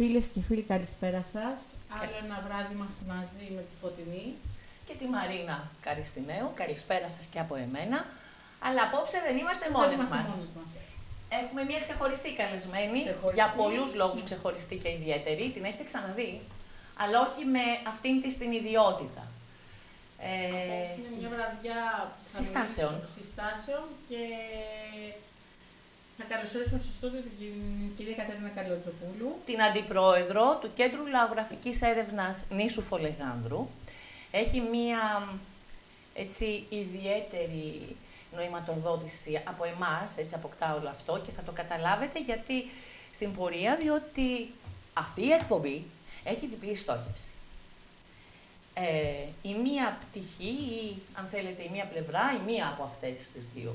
Φίλες και φίλοι, καλησπέρα σας. Άλλο ένα βράδυ είμαστε μαζί με τη Φωτεινή. Και τη Μαρίνα Καριστινέου. Καλησπέρα σας και από εμένα. Αλλά απόψε δεν είμαστε μόνες μας. Έχουμε μια ξεχωριστή καλεσμένη, για πολλούς λόγους ξεχωριστή και ιδιαίτερη. Την έχετε ξαναδεί, αλλά όχι με αυτήν της την ιδιότητα. Είναι μια βραδιά συστάσεων και θα καλωσορίσουμε στο στούντιο την κυρία Κατερίνα Καλιοτζοπούλου, την Αντιπρόεδρο του Κέντρου Λαογραφικής Έρευνας Νήσου Φολεγάνδρου. Έχει μία έτσι ιδιαίτερη νοηματοδότηση από εμάς, έτσι αποκτά όλο αυτό και θα το καταλάβετε γιατί στην πορεία, διότι αυτή η εκπομπή έχει διπλή στόχευση. Η μία πτυχή, ή αν θέλετε η μία πλευρά, η μία από αυτές τις δύο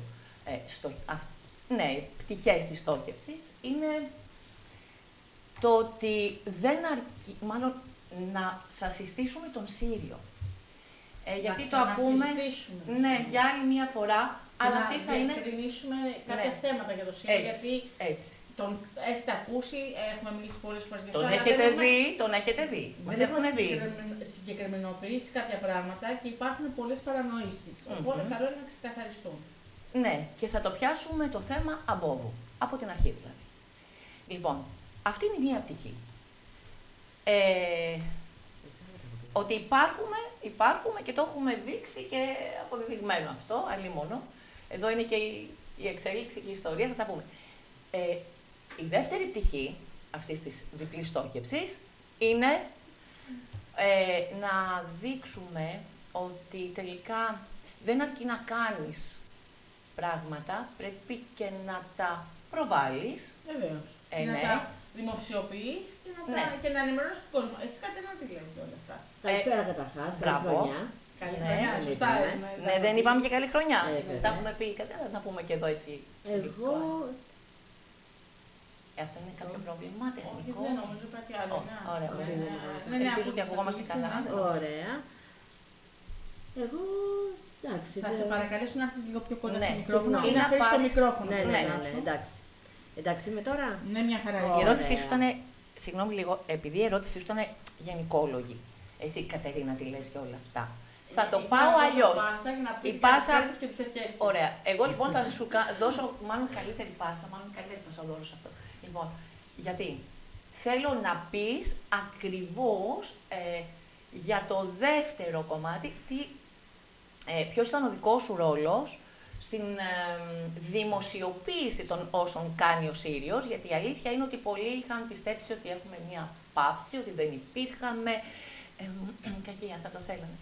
πτυχές της στόχευσης είναι το ότι δεν αρκεί, μάλλον να σας συστήσουμε τον Σύριο. Γιατί το ακούμε για άλλη μία φορά, αλλά αυτή θα είναι... Να διευκρινίσουμε κάποια θέματα για το Σύριο, γιατί τον έχετε ακούσει, έχουμε μιλήσει πολλές φορές για αυτό. Τον έχετε δει, μας έχουν δει. Συγκεκριμενοποιήσει κάποια πράγματα και υπάρχουν πολλές παρανοήσεις, οπότε καλό είναι να ξεκαθαριστούν. Ναι, και θα το πιάσουμε το θέμα αμπόβου, από την αρχή δηλαδή. Λοιπόν, αυτή είναι μία πτυχή. Ότι υπάρχουμε και το έχουμε δείξει και αποδεδειγμένο αυτό, αλλήμονο. Εδώ είναι και η εξέλιξη και η ιστορία, θα τα πούμε. Η δεύτερη πτυχή αυτής της διπλής στόχευσης είναι να δείξουμε ότι τελικά δεν αρκεί να κάνεις πράγματα, πρέπει και να τα προβάλλεις. Βεβαίως. Να τα δημοσιοποιείς και να ενημερώσεις τον κόσμο. Εσύ κάτι να τη λες όλα αυτά. Καλησπέρα καταρχάς, καλή χρονιά. Καλή χρονιά, σωστά. Ναι, δεν είπαμε και καλή χρονιά. Τα έχουμε πει, να πούμε και εδώ έτσι. Εγώ... Αυτό είναι κάποιο πρόβλημα τεχνικό. Δεν νομίζω κάτι άλλο. Ωραία. Ελπίζω ότι ακουγόμαστε καλά. Ωραία. Εγώ... Εντάξει, θα σε παρακαλέσω να έρθεις λίγο πιο κοντά στο μικρόφωνο ή να φέρεις το μικρόφωνο. Ναι, εντάξει. Εντάξει, είμαι τώρα. Ναι, μια χαρά. Η ερώτησή σου ήταν, συγγνώμη λίγο, επειδή η ερώτησή σου ήταν γενικόλογη. Εσύ, Κατερίνα, τι λες για όλα αυτά. Θα το πάω αλλιώς. Η πάσα και τις ευχές. Ωραία. Εγώ λοιπόν θα σου δώσω μάλλον καλύτερη πάσα, ο όρος αυτό. Λοιπόν, γιατί θέλω να πεις ακριβώς για το δεύτερο κομμάτι, ποιος ήταν ο δικός σου ρόλος στην δημοσιοποίηση των όσων κάνει ο Σύριος, γιατί η αλήθεια είναι ότι πολλοί είχαν πιστέψει ότι έχουμε μία παύση, ότι δεν υπήρχαμε, κακία θα το θέλανε.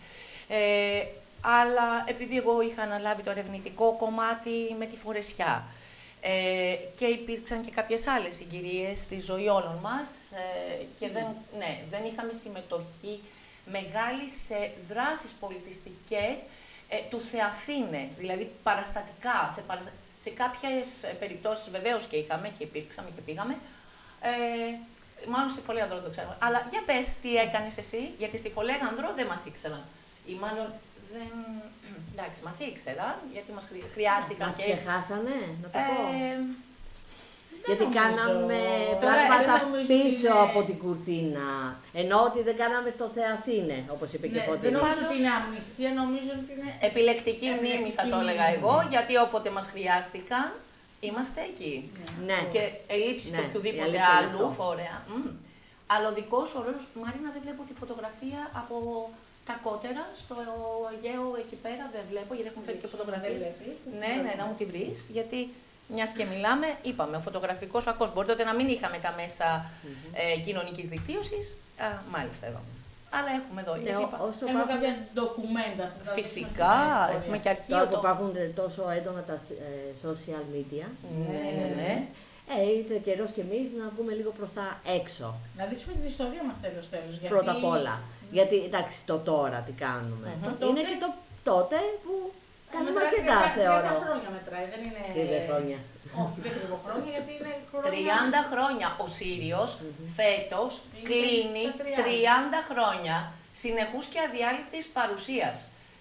Αλλά επειδή εγώ είχα αναλάβει το ερευνητικό κομμάτι με τη Φορεσιά και υπήρξαν και κάποιες άλλες συγκυρίες στη ζωή όλων μας και δεν είχαμε συμμετοχή μεγάλη σε δράσεις πολιτιστικές του Θεαθήνε, δηλαδή παραστατικά, σε κάποιες περιπτώσεις βεβαίως και είχαμε και υπήρξαμε και πήγαμε, μάλλον στη Φολέγανδρο δεν το ξέρουμε. Αλλά για πες τι έκανες εσύ, γιατί στη Φολέγανδρο δεν μας ήξεραν. Ή μάλλον δεν... Εντάξει, μας ήξεραν, γιατί μας χρειάστηκαν μας και... ξεχάσανε, να το πω. Γιατί κάναμε πράγματα πίσω από την κουρτίνα. Ενώ ότι δεν κάναμε το Θεαθήνε, όπως είπε και η Φωτεινή. Δεν νομίζω ότι είναι αμνησία, νομίζω ότι είναι... Επιλεκτική μνήμη θα το έλεγα εγώ, γιατί όποτε μας χρειάστηκαν, είμαστε εκεί. Ναι. Και ελείψει το οποιοδήποτε άλλου φορέα. Αλλά ο δικός σου ρόλος, Μαρίνα, δεν βλέπω τη φωτογραφία από τα κότερα στο Αιγαίο εκεί πέρα, δεν βλέπω, γιατί έχουν φέρει και φωτογραφίες. Ναι, να μου τη βρεις, γιατί... Μιας και μιλάμε, είπαμε, ο φωτογραφικός φακός. Μπορεί τότε να μην είχαμε τα μέσα κοινωνικής δικτύωσης. Μάλιστα εδώ. Αλλά έχουμε εδώ. Έχουμε κάποια ντοκουμέντα. Φυσικά, έχουμε και αρχείο. Τώρα που υπάρχουν τόσο έντονα τα social media. Ναι. Ήρθε καιρός κι εμείς να βγούμε λίγο προς τα έξω. Να δείξουμε την ιστορία μας τέλος. Πρώτα απ' όλα. Γιατί εντάξει, το τώρα τι κάνουμε. Είναι και το τότε που. Κάνουμε αρκετά, θεωρώ. 30 χρόνια μετράει, δεν είναι... 30 χρόνια. Όχι, δεν είναι χρόνια, γιατί είναι χρόνια... 30 χρόνια. Ο Σύριος φέτος κλείνει 30 χρόνια συνεχούς και αδιάλειπτης παρουσίας.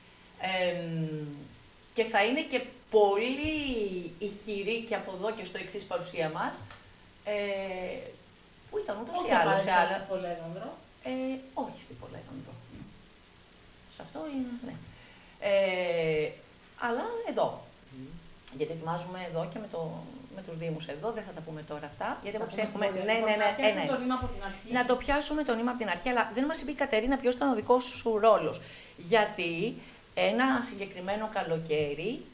Και θα είναι και πολύ ηχηρή και από εδώ και στο εξής παρουσία μας. Πού ήταν Τουλάχιστον ούτως ή άλλως. Όχι στη Φολέγανδρο. Όχι στη Φολέγανδρο. Σε αυτό είναι, ναι. Αλλά εδώ. Γιατί ετοιμάζουμε εδώ και με τους Δήμους εδώ, δεν θα τα πούμε τώρα αυτά. Γιατί απόψε έχουμε. Να το πιάσουμε το νήμα από την αρχή, αλλά δεν μας είπε η Κατερίνα ποιος ήταν ο δικός σου ρόλος. Γιατί ένα συγκεκριμένο καλοκαίρι.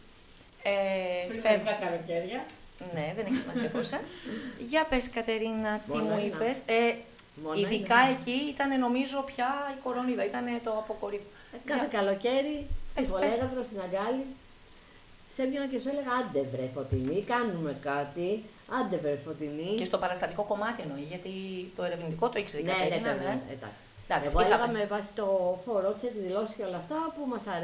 Πριν καλοκαίρια. Ναι, δεν έχει σημασία πόσα. Για πες, Κατερίνα, τι μου είπες. Ειδικά εκεί ήταν νομίζω πια η κορονίδα, ήταν το αποκορύφωμα. Κάθε καλοκαίρι, στη Φολέγανδρο, στην Αγκάλη, σε έβγαινα και σου έλεγα άντε βρε Φωτεινή, κάνουμε κάτι, άντε βρε Φωτεινή. Και στο παραστατικό κομμάτι εννοεί, γιατί το ερευνητικό το ήξερε η Κατερίνα. Ναι, εντάξει. Εγώ έλεγα με βάση το χώρο της εκδηλώσεις και όλα αυτά που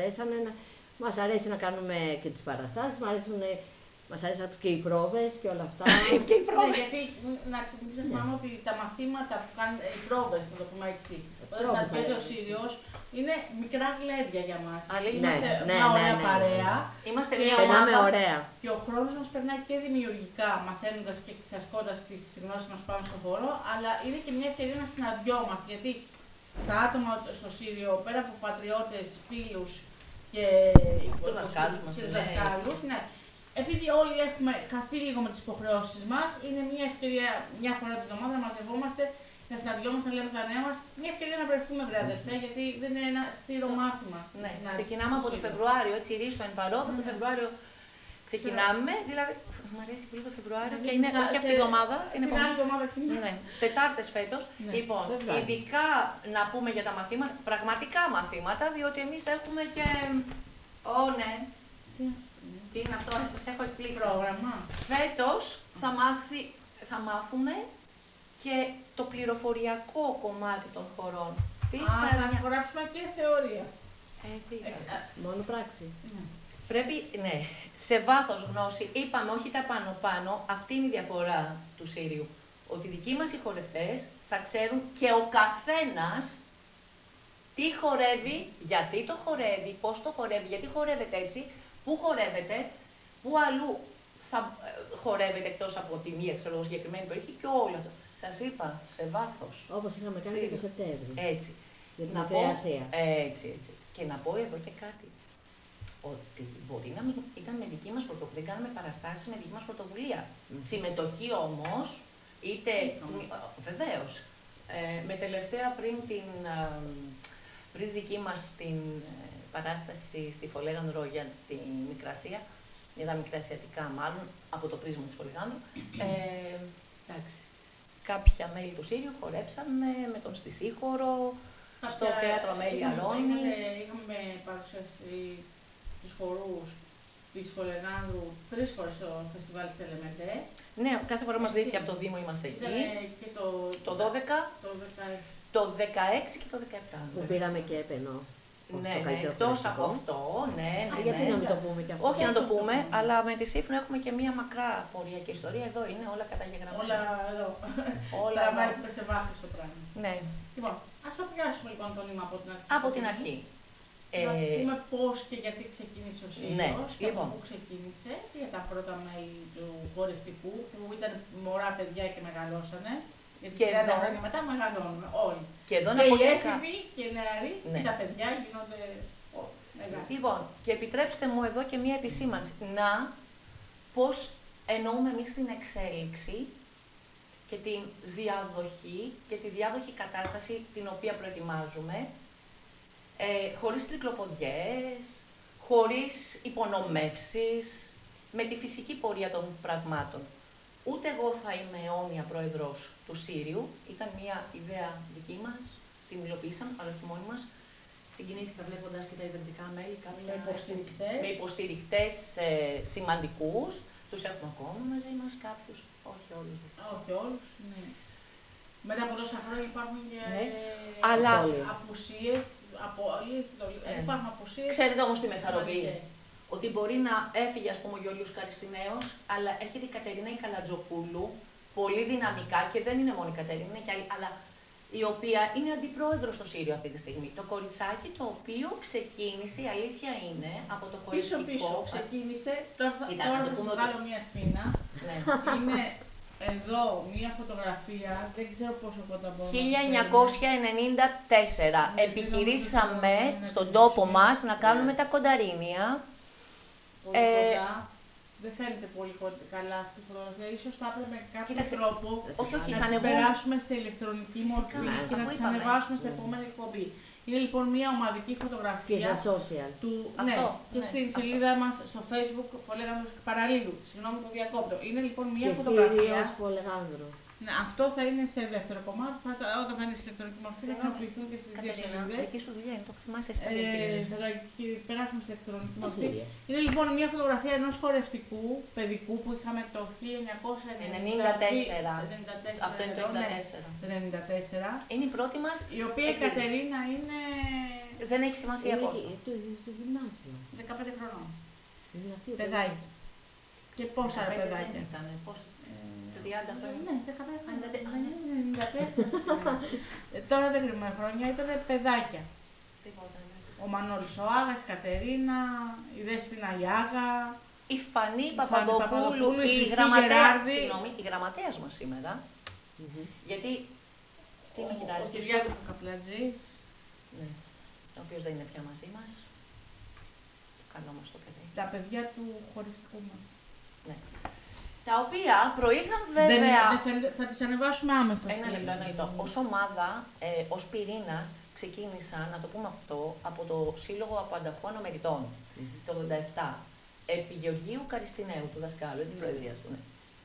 μας αρέσει να κάνουμε και τις παραστάσεις, μας αρέσαν και οι πρόβες και όλα αυτά. Και οι πρόβες. Ναι, γιατί να ξεχνάμε ότι τα μαθήματα που κάνουν οι πρόβες, να το πούμε έτσι, όταν σταδιέται ο Σύριος, είναι μικρά γλέντια για μας. Είμαστε μια ωραία παρέα. Είμαστε μια ομάδα. Ωραία. Και ο χρόνος μας περνάει και δημιουργικά, μαθαίνοντας και εξασκώντας τις γνώσεις μας πάνω στον χώρο, αλλά είναι και μια ευκαιρία να συναντιόμαστε. Γιατί τα άτομα στο Σύριο, πέρα από πατριώτες, φίλους και τους δασκάλους, ναι. Επειδή όλοι έχουμε χαθεί λίγο με τις υποχρεώσεις μας, είναι μια ευκαιρία μια φορά την εβδομάδα να μαζευόμαστε, να συναντιόμαστε, να λέμε τα νέα μας. Μια ευκαιρία να βρεθούμε, βρε αδερφέ, γιατί δεν είναι ένα στήρο μάθημα. Ναι, ξεκινάμε από το Φεβρουάριο, έτσι ρίστο εν παρόδο, το Φεβρουάριο ξεκινάμε. Δηλαδή, μου αρέσει πολύ το Φεβρουάριο και είναι όχι αυτή η εβδομάδα. Την άλλη εβδομάδα ξεκινάμε. Ναι, Τετάρτες φέτος. Λοιπόν, ειδικά να πούμε για τα μαθήματα, πραγματικά μαθήματα, διότι εμείς έχουμε και. Ναι. Τι είναι αυτό, σας έχω εκπλήξει. Πρόγραμμα. Φέτος θα μάθουμε και το πληροφοριακό κομμάτι των χωρών. Θα χωράσουμε και θεωρία. Μόνο πράξη. Πρέπει, ναι, σε βάθος γνώση, είπαμε όχι τα πάνω-πάνω, αυτή είναι η διαφορά του Σύριου. Ότι οι δικοί μας οι χορευτές θα ξέρουν και ο καθένας τι χορεύει, γιατί το χορεύει, πώς το χορεύει, γιατί χορεύεται έτσι, πού χορεύεται, πού αλλού θα χορεύεται εκτός από τη μία συγκεκριμένη περιοχή και όλο αυτό. Σας είπα, σε βάθος. Όπως είχαμε κάνει και το Σεπτέμβριο. Έτσι. Για την ακρεασία. Έτσι. Και να πω εδώ και κάτι. Ότι μπορεί να μην ήταν με δική μας πρωτοβουλία, δεν κάναμε παραστάσεις με δική μας πρωτοβουλία. Συμμετοχή όμως, είτε. Βεβαίως. Με τελευταία πριν δική μας την παράσταση στη Φολέγανδρο για τη Μικρασία, για τα Μικρασιατικά μάλλον, από το πρίσμα της Φολέγανδρου. Εντάξει. Κάποια μέλη του Σύριου χορέψαμε με τον Στισίχωρο, στο θέατρο Αμέλεια Αλώνη. Είχαμε παρουσιάσει τους χορούς της Φολεγάνδρου 3 φορές στο φεστιβάλ της Ελεμεντέ. Ναι, κάθε φορά μας δίθηκε από το Δήμο, είμαστε εκεί. Και το 12, το 16 και το 17. Που πήραμε και έπαινο. Ναι, εκτός από αυτό, ναι. Γιατί να μην το πούμε και αυτό. Όχι να το πούμε, αλλά με τη Σύφνο έχουμε και μία μακρά πορεία και ιστορία. Εδώ είναι όλα καταγεγραμμένα. Όλα εδώ. Όλα εδώ. Σε βάθος το πράγμα. Ναι. Λοιπόν, ας το πιάσουμε λοιπόν το νήμα από την αρχή. Από την αρχή. Να πούμε πώς και γιατί ξεκίνησε ο Σύριος, και λοιπόν. από πού ξεκίνησε και για τα πρώτα μέλη του χορευτικού που ήταν μωρά παιδιά και μεγαλώσανε. Γιατί και 30 χρόνια μετά μεγαλώνουμε όλοι. Και εδώ να πω οι έφηβοι και οι νεαροί και τα παιδιά γίνονται μεγάλοι. Λοιπόν, και επιτρέψτε μου εδώ και μία επισήμανση. Πώς εννοούμε εμείς την εξέλιξη και τη διαδοχή και τη διάδοχη κατάσταση την οποία προετοιμάζουμε, χωρίς τρικλοποδιές, χωρίς υπονομεύσεις, με τη φυσική πορεία των πραγμάτων. Ούτε εγώ θα είμαι αιώνια πρόεδρος του Σύριου, ήταν μια ιδέα δική μας, την υλοποιήσαμε, αλλά όχι μόνοι μας. Συγκινήθηκα βλέποντας και τα ιδρυτικά μέλη, με υποστηρικτές σημαντικούς. Τους έχουμε ακόμα μαζί μας κάποιους, όχι όλους. Όχι όλους, ναι. Μετά από τόσα χρόνια υπάρχουν και απουσίες, απώλειες, υπάρχουν απουσίες. Ξέρετε όμως τι με θαρροποιεί. Ότι μπορεί να έφυγε, ας πούμε, ο Γιώργος Καριστινέος, αλλά έρχεται η Κατερίνα η Καλατζοπούλου, πολύ δυναμικά και δεν είναι μόνο η Κατερίνα, είναι και άλλη, αλλά η οποία είναι αντιπρόεδρος στο Σύριο αυτή τη στιγμή. Το κοριτσάκι το οποίο ξεκίνησε, η αλήθεια είναι, από το χορευτικό. Πίσω ξεκίνησε, τώρα θα βγάλω μια σφήνα. Ναι. Είναι Εδώ μία φωτογραφία, δεν ξέρω πόσο κοντά μπορώ. 1994. Επιχειρήσαμε στον τόπο μας να κάνουμε τα κονταρίνια. Πολύ κοντά. Δεν φαίνεται πολύ καλά αυτή η φωτογραφία. Ίσως θα έπρεπε με κάποιο τρόπο να τις περάσουμε σε ηλεκτρονική μορφή και να τις ανεβάσουμε σε επόμενη εκπομπή. Είναι λοιπόν μια ομαδική φωτογραφία. Και στα social. Ναι, και στην σελίδα μας στο Facebook Φολεγάνδρος Παραλίδου. Συγγνώμη που διακόπτω. Είναι λοιπόν μια φωτογραφία. Φολεγάνδρο. Ναι, αυτό θα είναι σε δεύτερο κομμάτι. Όταν θα είναι σε ηλεκτρονική μορφή θα χρησιμοποιηθούν και στις δύο σελίδες. Δική σου δουλειά είναι, το θυμάσαι εσύ τα διαχειρίζεσαι. Θα περάσουμε στην ηλεκτρονική μορφή. Είναι λοιπόν μια φωτογραφία ενός χορευτικού παιδικού που είχαμε το 1994. Αυτό είναι το 1994. Είναι η πρώτη μας. Η οποία η Κατερίνα είναι. Δεν έχει σημασία πόσο. Στο γυμνάσιο. 15 χρονών. Παιδάκι. Και πόσα ρε παιδάκια. Ήταν, 30 χρόνια. Ναι, 15 χρόνια. Τώρα δεν κρυμμένα χρόνια, ήταν παιδάκια. Ο Μανώλης ο Άγας, η Κατερίνα, η Δέσποινα η Άγα. Η Φανή Παπαδοπούλου, η γραμματέας μας σήμερα. Γιατί, τι με κοιτάζεις, ο Κυριάκος ο Καπλατζής. Ναι, ο οποίος δεν είναι πια μαζί μας. Το καλό μας το παιδί. Τα παιδιά του χορευτικού μας. Ναι. Τα οποία προήλθαν βέβαια. Θα τις ανεβάσουμε άμεσα. Ένα λεπτό. Ως ομάδα, ως πυρήνας, ξεκίνησαν, να το πούμε αυτό, από το Σύλλογο Απανταχών Ομεριτών το 1987. Επί Γεωργίου Καριστινέου, του δασκάλου, της προεδρίας του. Ναι.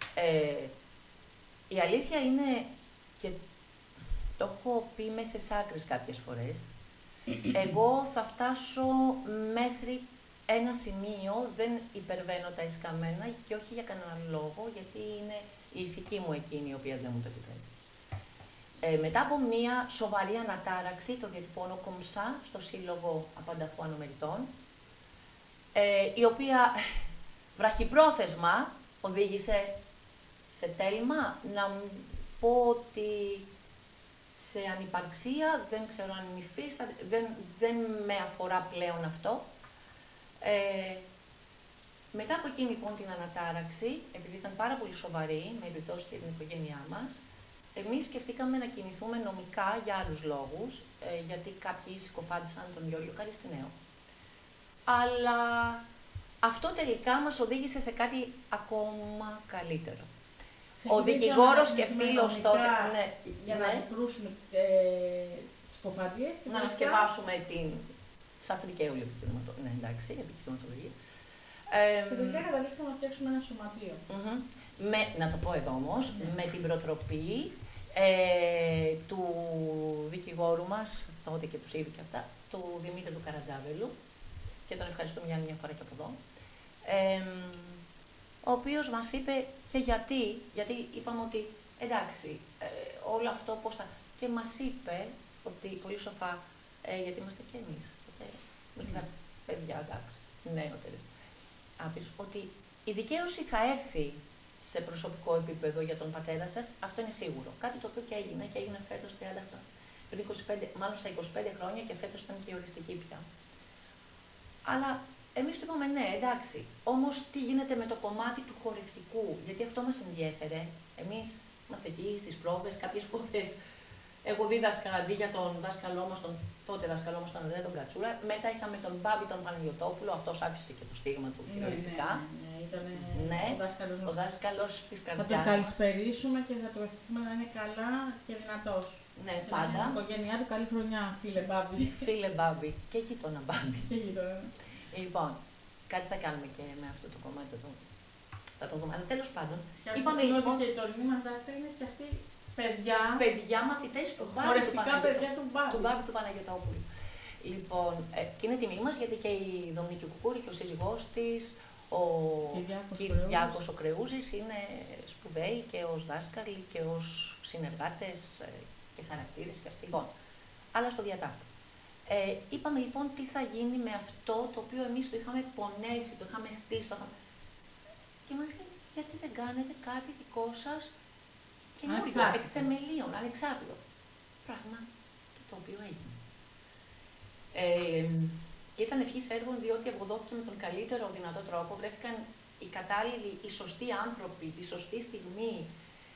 Η αλήθεια είναι, και το έχω πει μέσα σε άκρες κάποιες φορές, εγώ θα φτάσω μέχρι ένα σημείο, δεν υπερβαίνω τα εσκαμμένα και όχι για κανέναν λόγο, γιατί είναι η ηθική μου εκείνη η οποία δεν μου το επιτρέπει. Μετά από μία σοβαρή ανατάραξη, το διατυπώνω κομψά στο Σύλλογο Απανταχών Ομεριτών, η οποία βραχυπρόθεσμα οδήγησε σε τέλμα, να πω ότι σε ανυπαρξία, δεν ξέρω αν υφίσταται, δεν με αφορά πλέον αυτό. Μετά από εκείνη λοιπόν την ανατάραξη, επειδή ήταν πάρα πολύ σοβαρή, με επιπτώσεις και την οικογένειά μας, εμείς σκεφτήκαμε να κινηθούμε νομικά για άλλους λόγους, γιατί κάποιοι συκοφάντησαν τον Γιώργο Καριστινέο. Αλλά αυτό τελικά μας οδήγησε σε κάτι ακόμα καλύτερο. Ο δικηγόρος και φίλος τότε. Ναι, για να αντικρούσουμε τις συκοφαντίες και να ανασκευάσουμε την σαφρικαίουλη επιχειρηματολογία. Ναι, εντάξει, επιχειρηματολογία. Και τελικά καταλήξαμε να φτιάξουμε ένα σωματείο. Να το πω εδώ όμως, με την προτροπή του δικηγόρου μας, τότε και του Σύρου και αυτά, του Δημήτρη του Καρατζάβελου, και τον ευχαριστούμε για μια φορά και από εδώ, ο οποίος μας είπε και γιατί είπαμε ότι εντάξει, όλο αυτό πώς θα... Και μας είπε ότι πολύ σοφά, γιατί είμαστε και εμείς, τότε μικρά παιδιά, εντάξει, νεότερες, ότι η δικαίωση θα έρθει σε προσωπικό επίπεδο για τον πατέρα σας, αυτό είναι σίγουρο. Κάτι το οποίο και έγινε φέτος 30 χρόνια. Πριν 25, μάλλον στα 25 χρόνια και φέτος ήταν και η οριστική πια. Αλλά εμείς του είπαμε ναι, εντάξει, όμως τι γίνεται με το κομμάτι του χορευτικού, γιατί αυτό μας ενδιέφερε. Εμείς είμαστε εκεί στις πρόβες, κάποιες φορές. Εγώ δίδασκα αντί για τον δάσκαλό μας, τον τότε δάσκαλό μας, τον Ανδρέα τον Κατσούρα. Μετά είχαμε τον Μπάμπη τον Παναγιωτόπουλο, αυτός άφησε και το στίγμα του κυριολεκτικά. Ναι, ο δάσκαλος της καρδιάς. Θα τον καλησπερίσουμε και θα το ευχηθούμε να είναι καλά και δυνατός. Ναι, πάντα. Η οικογένειά του, καλή χρονιά, φίλε Μπάμπη. Φίλε Μπάμπη. Και γείτονα Μπάμπη. Και γείτονα. Λοιπόν, κάτι θα κάνουμε και με αυτό το κομμάτι. Θα το δούμε. Αλλά τέλος πάντων. Είπαμε λοιπόν ότι οι τωρινοί μας δάσκαλοι είναι και αυτοί παιδιά μαθητές του Μπάμπη του Παναγιωτόπουλου. Λοιπόν, και είναι τιμή μας γιατί και η Δομνίκη Κουκούρη και ο σύζυγός της, ο Κυριάκος ο Κρεούζης, είναι σπουδαίοι και ως δάσκαλοι και ως συνεργάτες και χαρακτήρες και αυτοί. Λοιπόν, αλλά στο διατάφτα. Είπαμε λοιπόν τι θα γίνει με αυτό το οποίο εμείς το είχαμε πονέσει, το είχαμε στήσει, και μας είπε γιατί δεν κάνετε κάτι δικό σας καινούργιο, εκ θεμελίων, ανεξάρτητο. Πράγμα και το οποίο έγινε. Και ήταν ευχής έργων διότι ευωδόθηκε με τον καλύτερο δυνατό τρόπο, βρέθηκαν οι κατάλληλοι, οι σωστοί άνθρωποι, τη σωστή στιγμή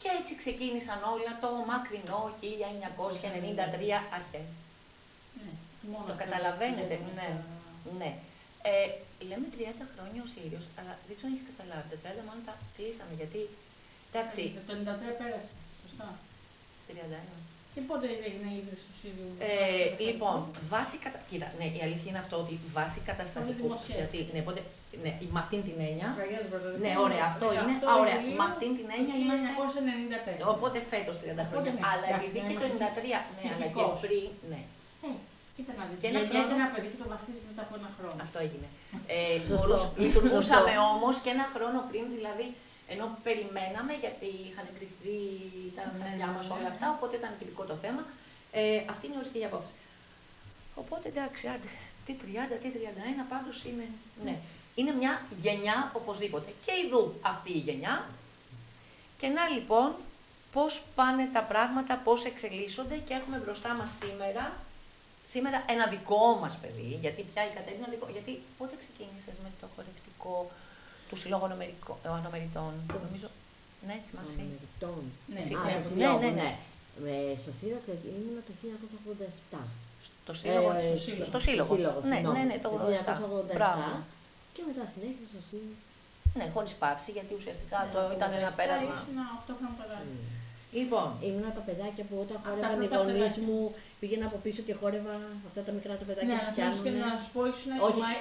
Και έτσι ξεκίνησαν όλα το μακρινό 1993 αρχές. Ναι, το καταλαβαίνετε, ναι. Λέμε 30 χρόνια ο Σύριος, αλλά δεν ξέρω αν έχεις καταλάβει. Τα 30 μάλλον τα κλείσαμε, γιατί, εντάξει... Το 93 πέρασε, σωστά. 31. Και πότε έγινε η ίδρυση του Σύριου? Λοιπόν, κοίτα, ναι, η αλήθεια είναι αυτό ότι βάση καταστατικού. Γιατί, ναι, με αυτήν την έννοια. Ναι, ωραία, αυτό είναι. Ωραία, με αυτήν την έννοια είμαστε. 1994. Οπότε φέτος 30 χρόνια. Ναι, αλλά επειδή και το 93, ναι, αλλά και πριν, ναι. Κοίτα να δεις, γεννιέται ένα παιδί και το βαφτίζει μετά από ένα χρόνο. Αυτό έγινε. Λειτουργούσαμε όμως και ένα χρόνο πριν, δηλαδή, ενώ περιμέναμε, γιατί είχαν εγκριθεί τα παιδιά μας όλα αυτά, οπότε ήταν τυπικό το θέμα. Αυτή είναι η οριστική απόφαση. Οπότε εντάξει, άντε, τι 30, τι 31, πάντως είναι. Ναι. Είναι μια γενιά οπωσδήποτε. Και ειδού αυτή η γενιά. Και να λοιπόν, πώς πάνε τα πράγματα, πώς εξελίσσονται και έχουμε μπροστά μας σήμερα ένα δικό μας παιδί, γιατί πια η Κατερίνα γιατί πότε ξεκίνησες με το χορευτικό του Συλλόγου Ανομεριτών, νομίζω, ναι, θυμάσαι. Ανομεριτών. Ναι. Στο Σύλλογο ήμουν το 1987. Στο Σύλλογο. Ναι, το 1987. Και μετά συνέχισε στο Σύλλογο. Ναι, χωρίς παύση, γιατί ουσιαστικά ήταν ένα πέρασμα. Λοιπόν, ήμουν τα παιδάκια που όταν χόρευαν οι γονείς μου, πήγαινα από πίσω και χόρευα αυτά τα μικρά τα παιδάκια που πιάνουν. Ναι, να σου πω, ήσουν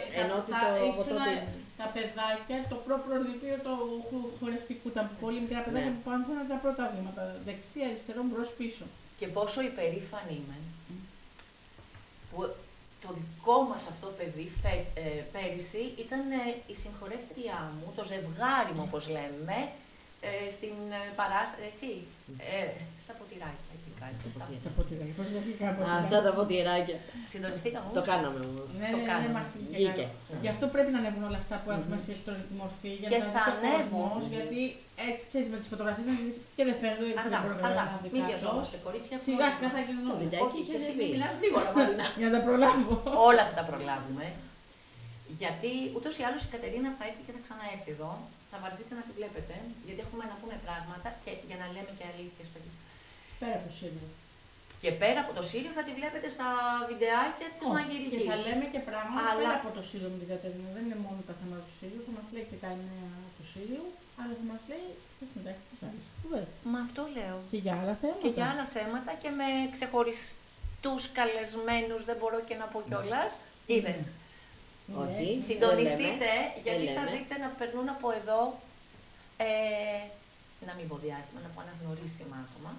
τα παιδάκια, το προπροληπείο του χορευτικού, τα πολύ μικρά παιδάκια που πάνε τα πρώτα βήματα, δεξί, αριστερό, μπρος, πίσω. Και πόσο υπερήφανη είμαι, που το δικό μας αυτό παιδί πέρυσι ήταν η συγχωρεύτριά μου, το ζευγάρι μου όπως λέμε, στην παράσταση, έτσι, στα ποτηράκια εκεί κάτι. Τα ποτηράκια, πώς δεν φύγαμε ποτηράκια. Αυτά τα ποτηράκια. Συντονιστήκαμε όμως. Το κάναμε όμως. Ναι, μας βγήκε. Γι' αυτό πρέπει να ανέβουν όλα αυτά που έχουμε σε ηλεκτρονική μορφή. Και θα ανέβουν. Γιατί έτσι, ξέρεις, με τις φωτογραφίες να τις δείξεις και δεν φαίνονται. Αλλά μην βιαζόμαστε, κορίτσια. Σιγά σιγά θα γίνουν όλα. Όχι, και εσύ μην μιλάς γρήγορα, Μαρίνα. Για να τα προλάβω. Όλα θα τα προλάβουμε. Γιατί ούτως ή άλλως η Κατερίνα θα έρθει και θα ξαναέρθει εδώ. Θα βαρθείτε να τη βλέπετε, γιατί έχουμε να πούμε πράγματα και για να λέμε και αλήθειες, παιδιά. Πέρα από το Σύριο. Και πέρα από το Σύριο θα τη βλέπετε στα βιντεάκια της μαγειρικής. Και θα λέμε και πράγματα πέρα από το Σύριο με την Κατερίνα. Δεν είναι μόνο τα θέματα του Σύριου, θα μας λέει και τα νέα του Σύριου, αλλά θα μας λέει θα συμμετέχει και σε άλλες κουβέντες. Μα αυτό λέω. Και για άλλα θέματα. Και για άλλα θέματα και με ξεχωριστούς καλεσμένους, δεν μπορώ και να πω κιόλας. Είδες. Όχι, συντονιστείτε, γιατί θα δείτε να περνούν από εδώ, να μην πω διάσημα, να πω αναγνωρίσιμα άτομα.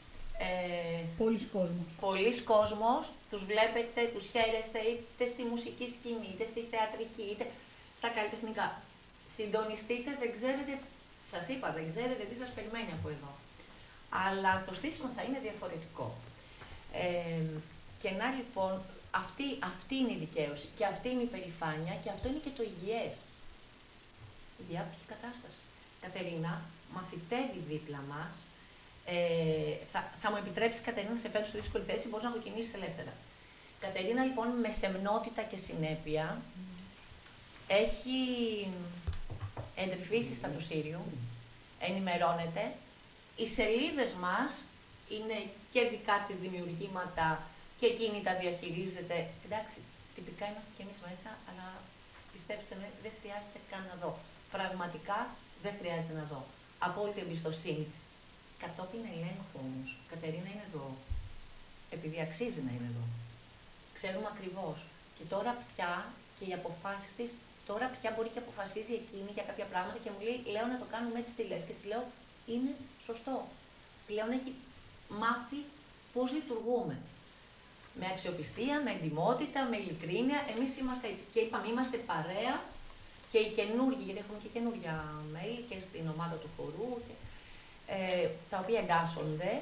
Πολλοί κόσμος, τους βλέπετε, τους χαίρεστε είτε στη μουσική σκηνή, είτε στη θεατρική, είτε στα καλλιτεχνικά. Συντονιστείτε, δεν ξέρετε, σας είπα, δεν ξέρετε τι σας περιμένει από εδώ. Αλλά το στήσιμο θα είναι διαφορετικό. Και να λοιπόν, αυτή είναι η δικαίωση και αυτή είναι η περηφάνεια και αυτό είναι και το υγιές. Η διάδοχη κατάσταση. Κατερίνα, μαθητεύει δίπλα μας. Θα μου επιτρέψει, Κατερίνα, να σε φέρω στη δύσκολη θέση, μπορείς να κοκκινήσεις ελεύθερα. Κατερίνα, λοιπόν, με σεμνότητα και συνέπεια, έχει εντρυφήσει στα του Σύριου, ενημερώνεται. Οι σελίδες μας είναι και δικά της δημιουργήματα και εκείνη τα διαχειρίζεται. Εντάξει, τυπικά είμαστε κι εμείς μέσα, αλλά πιστέψτε με, δεν χρειάζεται καν να δω. Πραγματικά δεν χρειάζεται να δω. Απόλυτη εμπιστοσύνη. Κατόπιν ελέγχου όμως, Κατερίνα είναι εδώ. Επειδή αξίζει να είναι εδώ. Ξέρουμε ακριβώς. Και τώρα πια και οι αποφάσεις της, τώρα πια μπορεί και αποφασίζει εκείνη για κάποια πράγματα και μου λέει: Λέω να το κάνουμε έτσι, τι λες? Και της λέω: Είναι σωστό. Πλέον έχει μάθει πώς λειτουργούμε. Με αξιοπιστία, με εντιμότητα, με ειλικρίνεια. Εμείς είμαστε έτσι. Και είπαμε, είμαστε παρέα και οι καινούργοι, γιατί έχουμε και καινούργια μέλη και στην ομάδα του χορού, και, τα οποία εντάσσονται.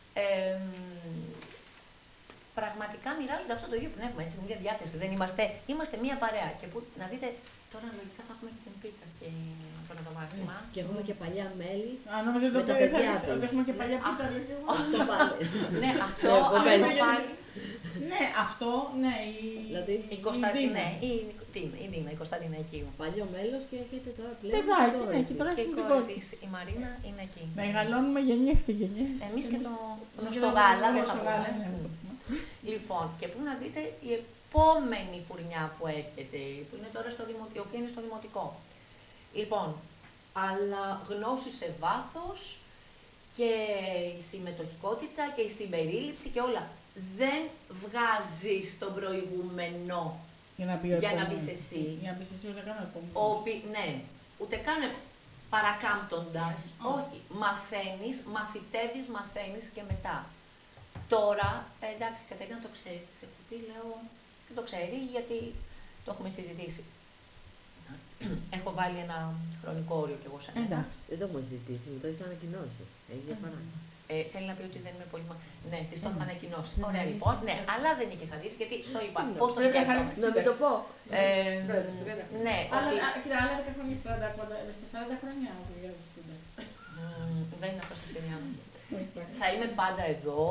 Πραγματικά μοιράζονται αυτό το ίδιο πνεύμα, έτσι, την ίδια διάθεση. Δεν είμαστε μία παρέα. Και που, να δείτε, τώρα λογικά θα έχουμε και την πίτα στο νατομάχημα. Και έχουμε και παλιά μέλη. Νόμιζα με τα παιδιά τους. Έχουμε και παλιά πίτα. Αυτό πάλι. Ναι, αυτό πάλι. Ναι, αυτό, ναι. Δηλαδή, η Ντίνα, η Κωνσταντινακίου. Παλιό μέλος και έχετε τώρα πλέον. Παιδάκι, ναι, και τώρα Και η έχει κόρη της, η Μαρίνα, είναι εκεί. Μεγαλώνουμε γενιές και γενιές. Εμείς και το γνωστό γάλα δεν θα πούμε. Ναι. Λοιπόν, και πού να δείτε η επόμενη φουρνιά που έρχεται, που είναι τώρα η οποία είναι στο δημοτικό. Λοιπόν, αλλά γνώση σε βάθος και η συμμετοχικότητα και η συμπερίληψη και όλα. Δεν βγάζεις τον προηγούμενο για να μπεις εσύ. Για να μπεις εσύ, ούτε καν επόμενος. Ναι, ούτε καν παρακάμπτοντας. Όχι, μαθαίνεις και μετά. Τώρα, εντάξει, η Κατερίνα το ξέρει, της έχω πει, λέω, δεν το ξέρει γιατί το έχουμε συζητήσει. Έχω βάλει ένα χρονικό όριο κι εγώ σε μένα. Εντάξει, δεν το έχουμε ζητήσει, μου το έχεις ανακοινώσει. Έχει διαφορά. Θέλει να πει ότι δεν είμαι πολύ. Ναι, τη το έχω ανακοινώσει. Ωραία, λοιπόν. Ναι, αλλά δεν είχε αντίσει γιατί στο είπα. Πώ το σκέφτομαι. Να μην το πω. Ναι, αλλά κοίτα, άλλα 10 χρόνια, 40 χρόνια βγάζει σύνταξη. Δεν είναι αυτό στα σχέδιά μου. Θα είμαι πάντα εδώ.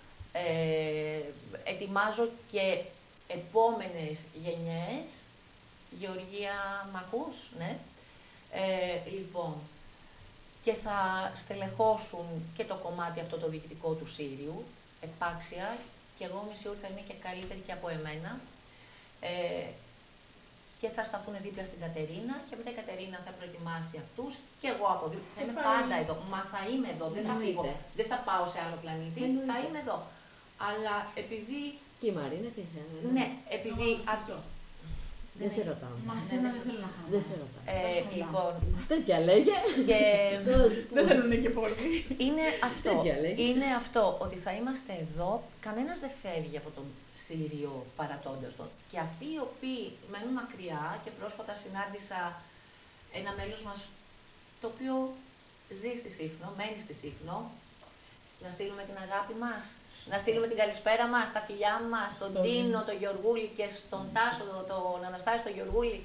Ετοιμάζω και επόμενες γενιές. Γεωργία, μ' ακούς, ναι. Λοιπόν, και θα στελεχώσουν και το κομμάτι αυτό το διοικητικό του Σύριου, επάξια, και εγώ είμαι σίγουρη θα είναι και καλύτερη και από εμένα. Και θα σταθούν δίπλα στην Κατερίνα και μετά η Κατερίνα θα προετοιμάσει αυτούς και εγώ από δίπλα. Θα είμαι πάντα εδώ. Μα θα είμαι εδώ, δεν θα φύγω. Δεν θα πάω σε άλλο πλανήτη, θα είμαι εδώ. Αλλά επειδή. Και η Μαρίνα και εσένα. Ναι, επειδή. Δεν σε ρωτάω. Δεν θέλω να χάνω. Δεν σε ρωτάω. Λοιπόν. Τέτοια λέγε. Δεν θέλουν και πολύ. Είναι αυτό, ότι θα είμαστε εδώ, κανένας δεν φεύγει από τον Σύριο παρατώντας τον. Και αυτοί οι οποίοι μένουν μακριά, και πρόσφατα συνάντησα ένα μέλος μας, το οποίο ζει στη Σύφνο, μένει στη Σύφνο, να στείλουμε την αγάπη μας. Να στείλουμε την καλησπέρα μας, τα φιλιά μας, στον Τίνο, τον Γεωργούλη και στον Τάσο, τον Αναστάση, τον Γεωργούλη.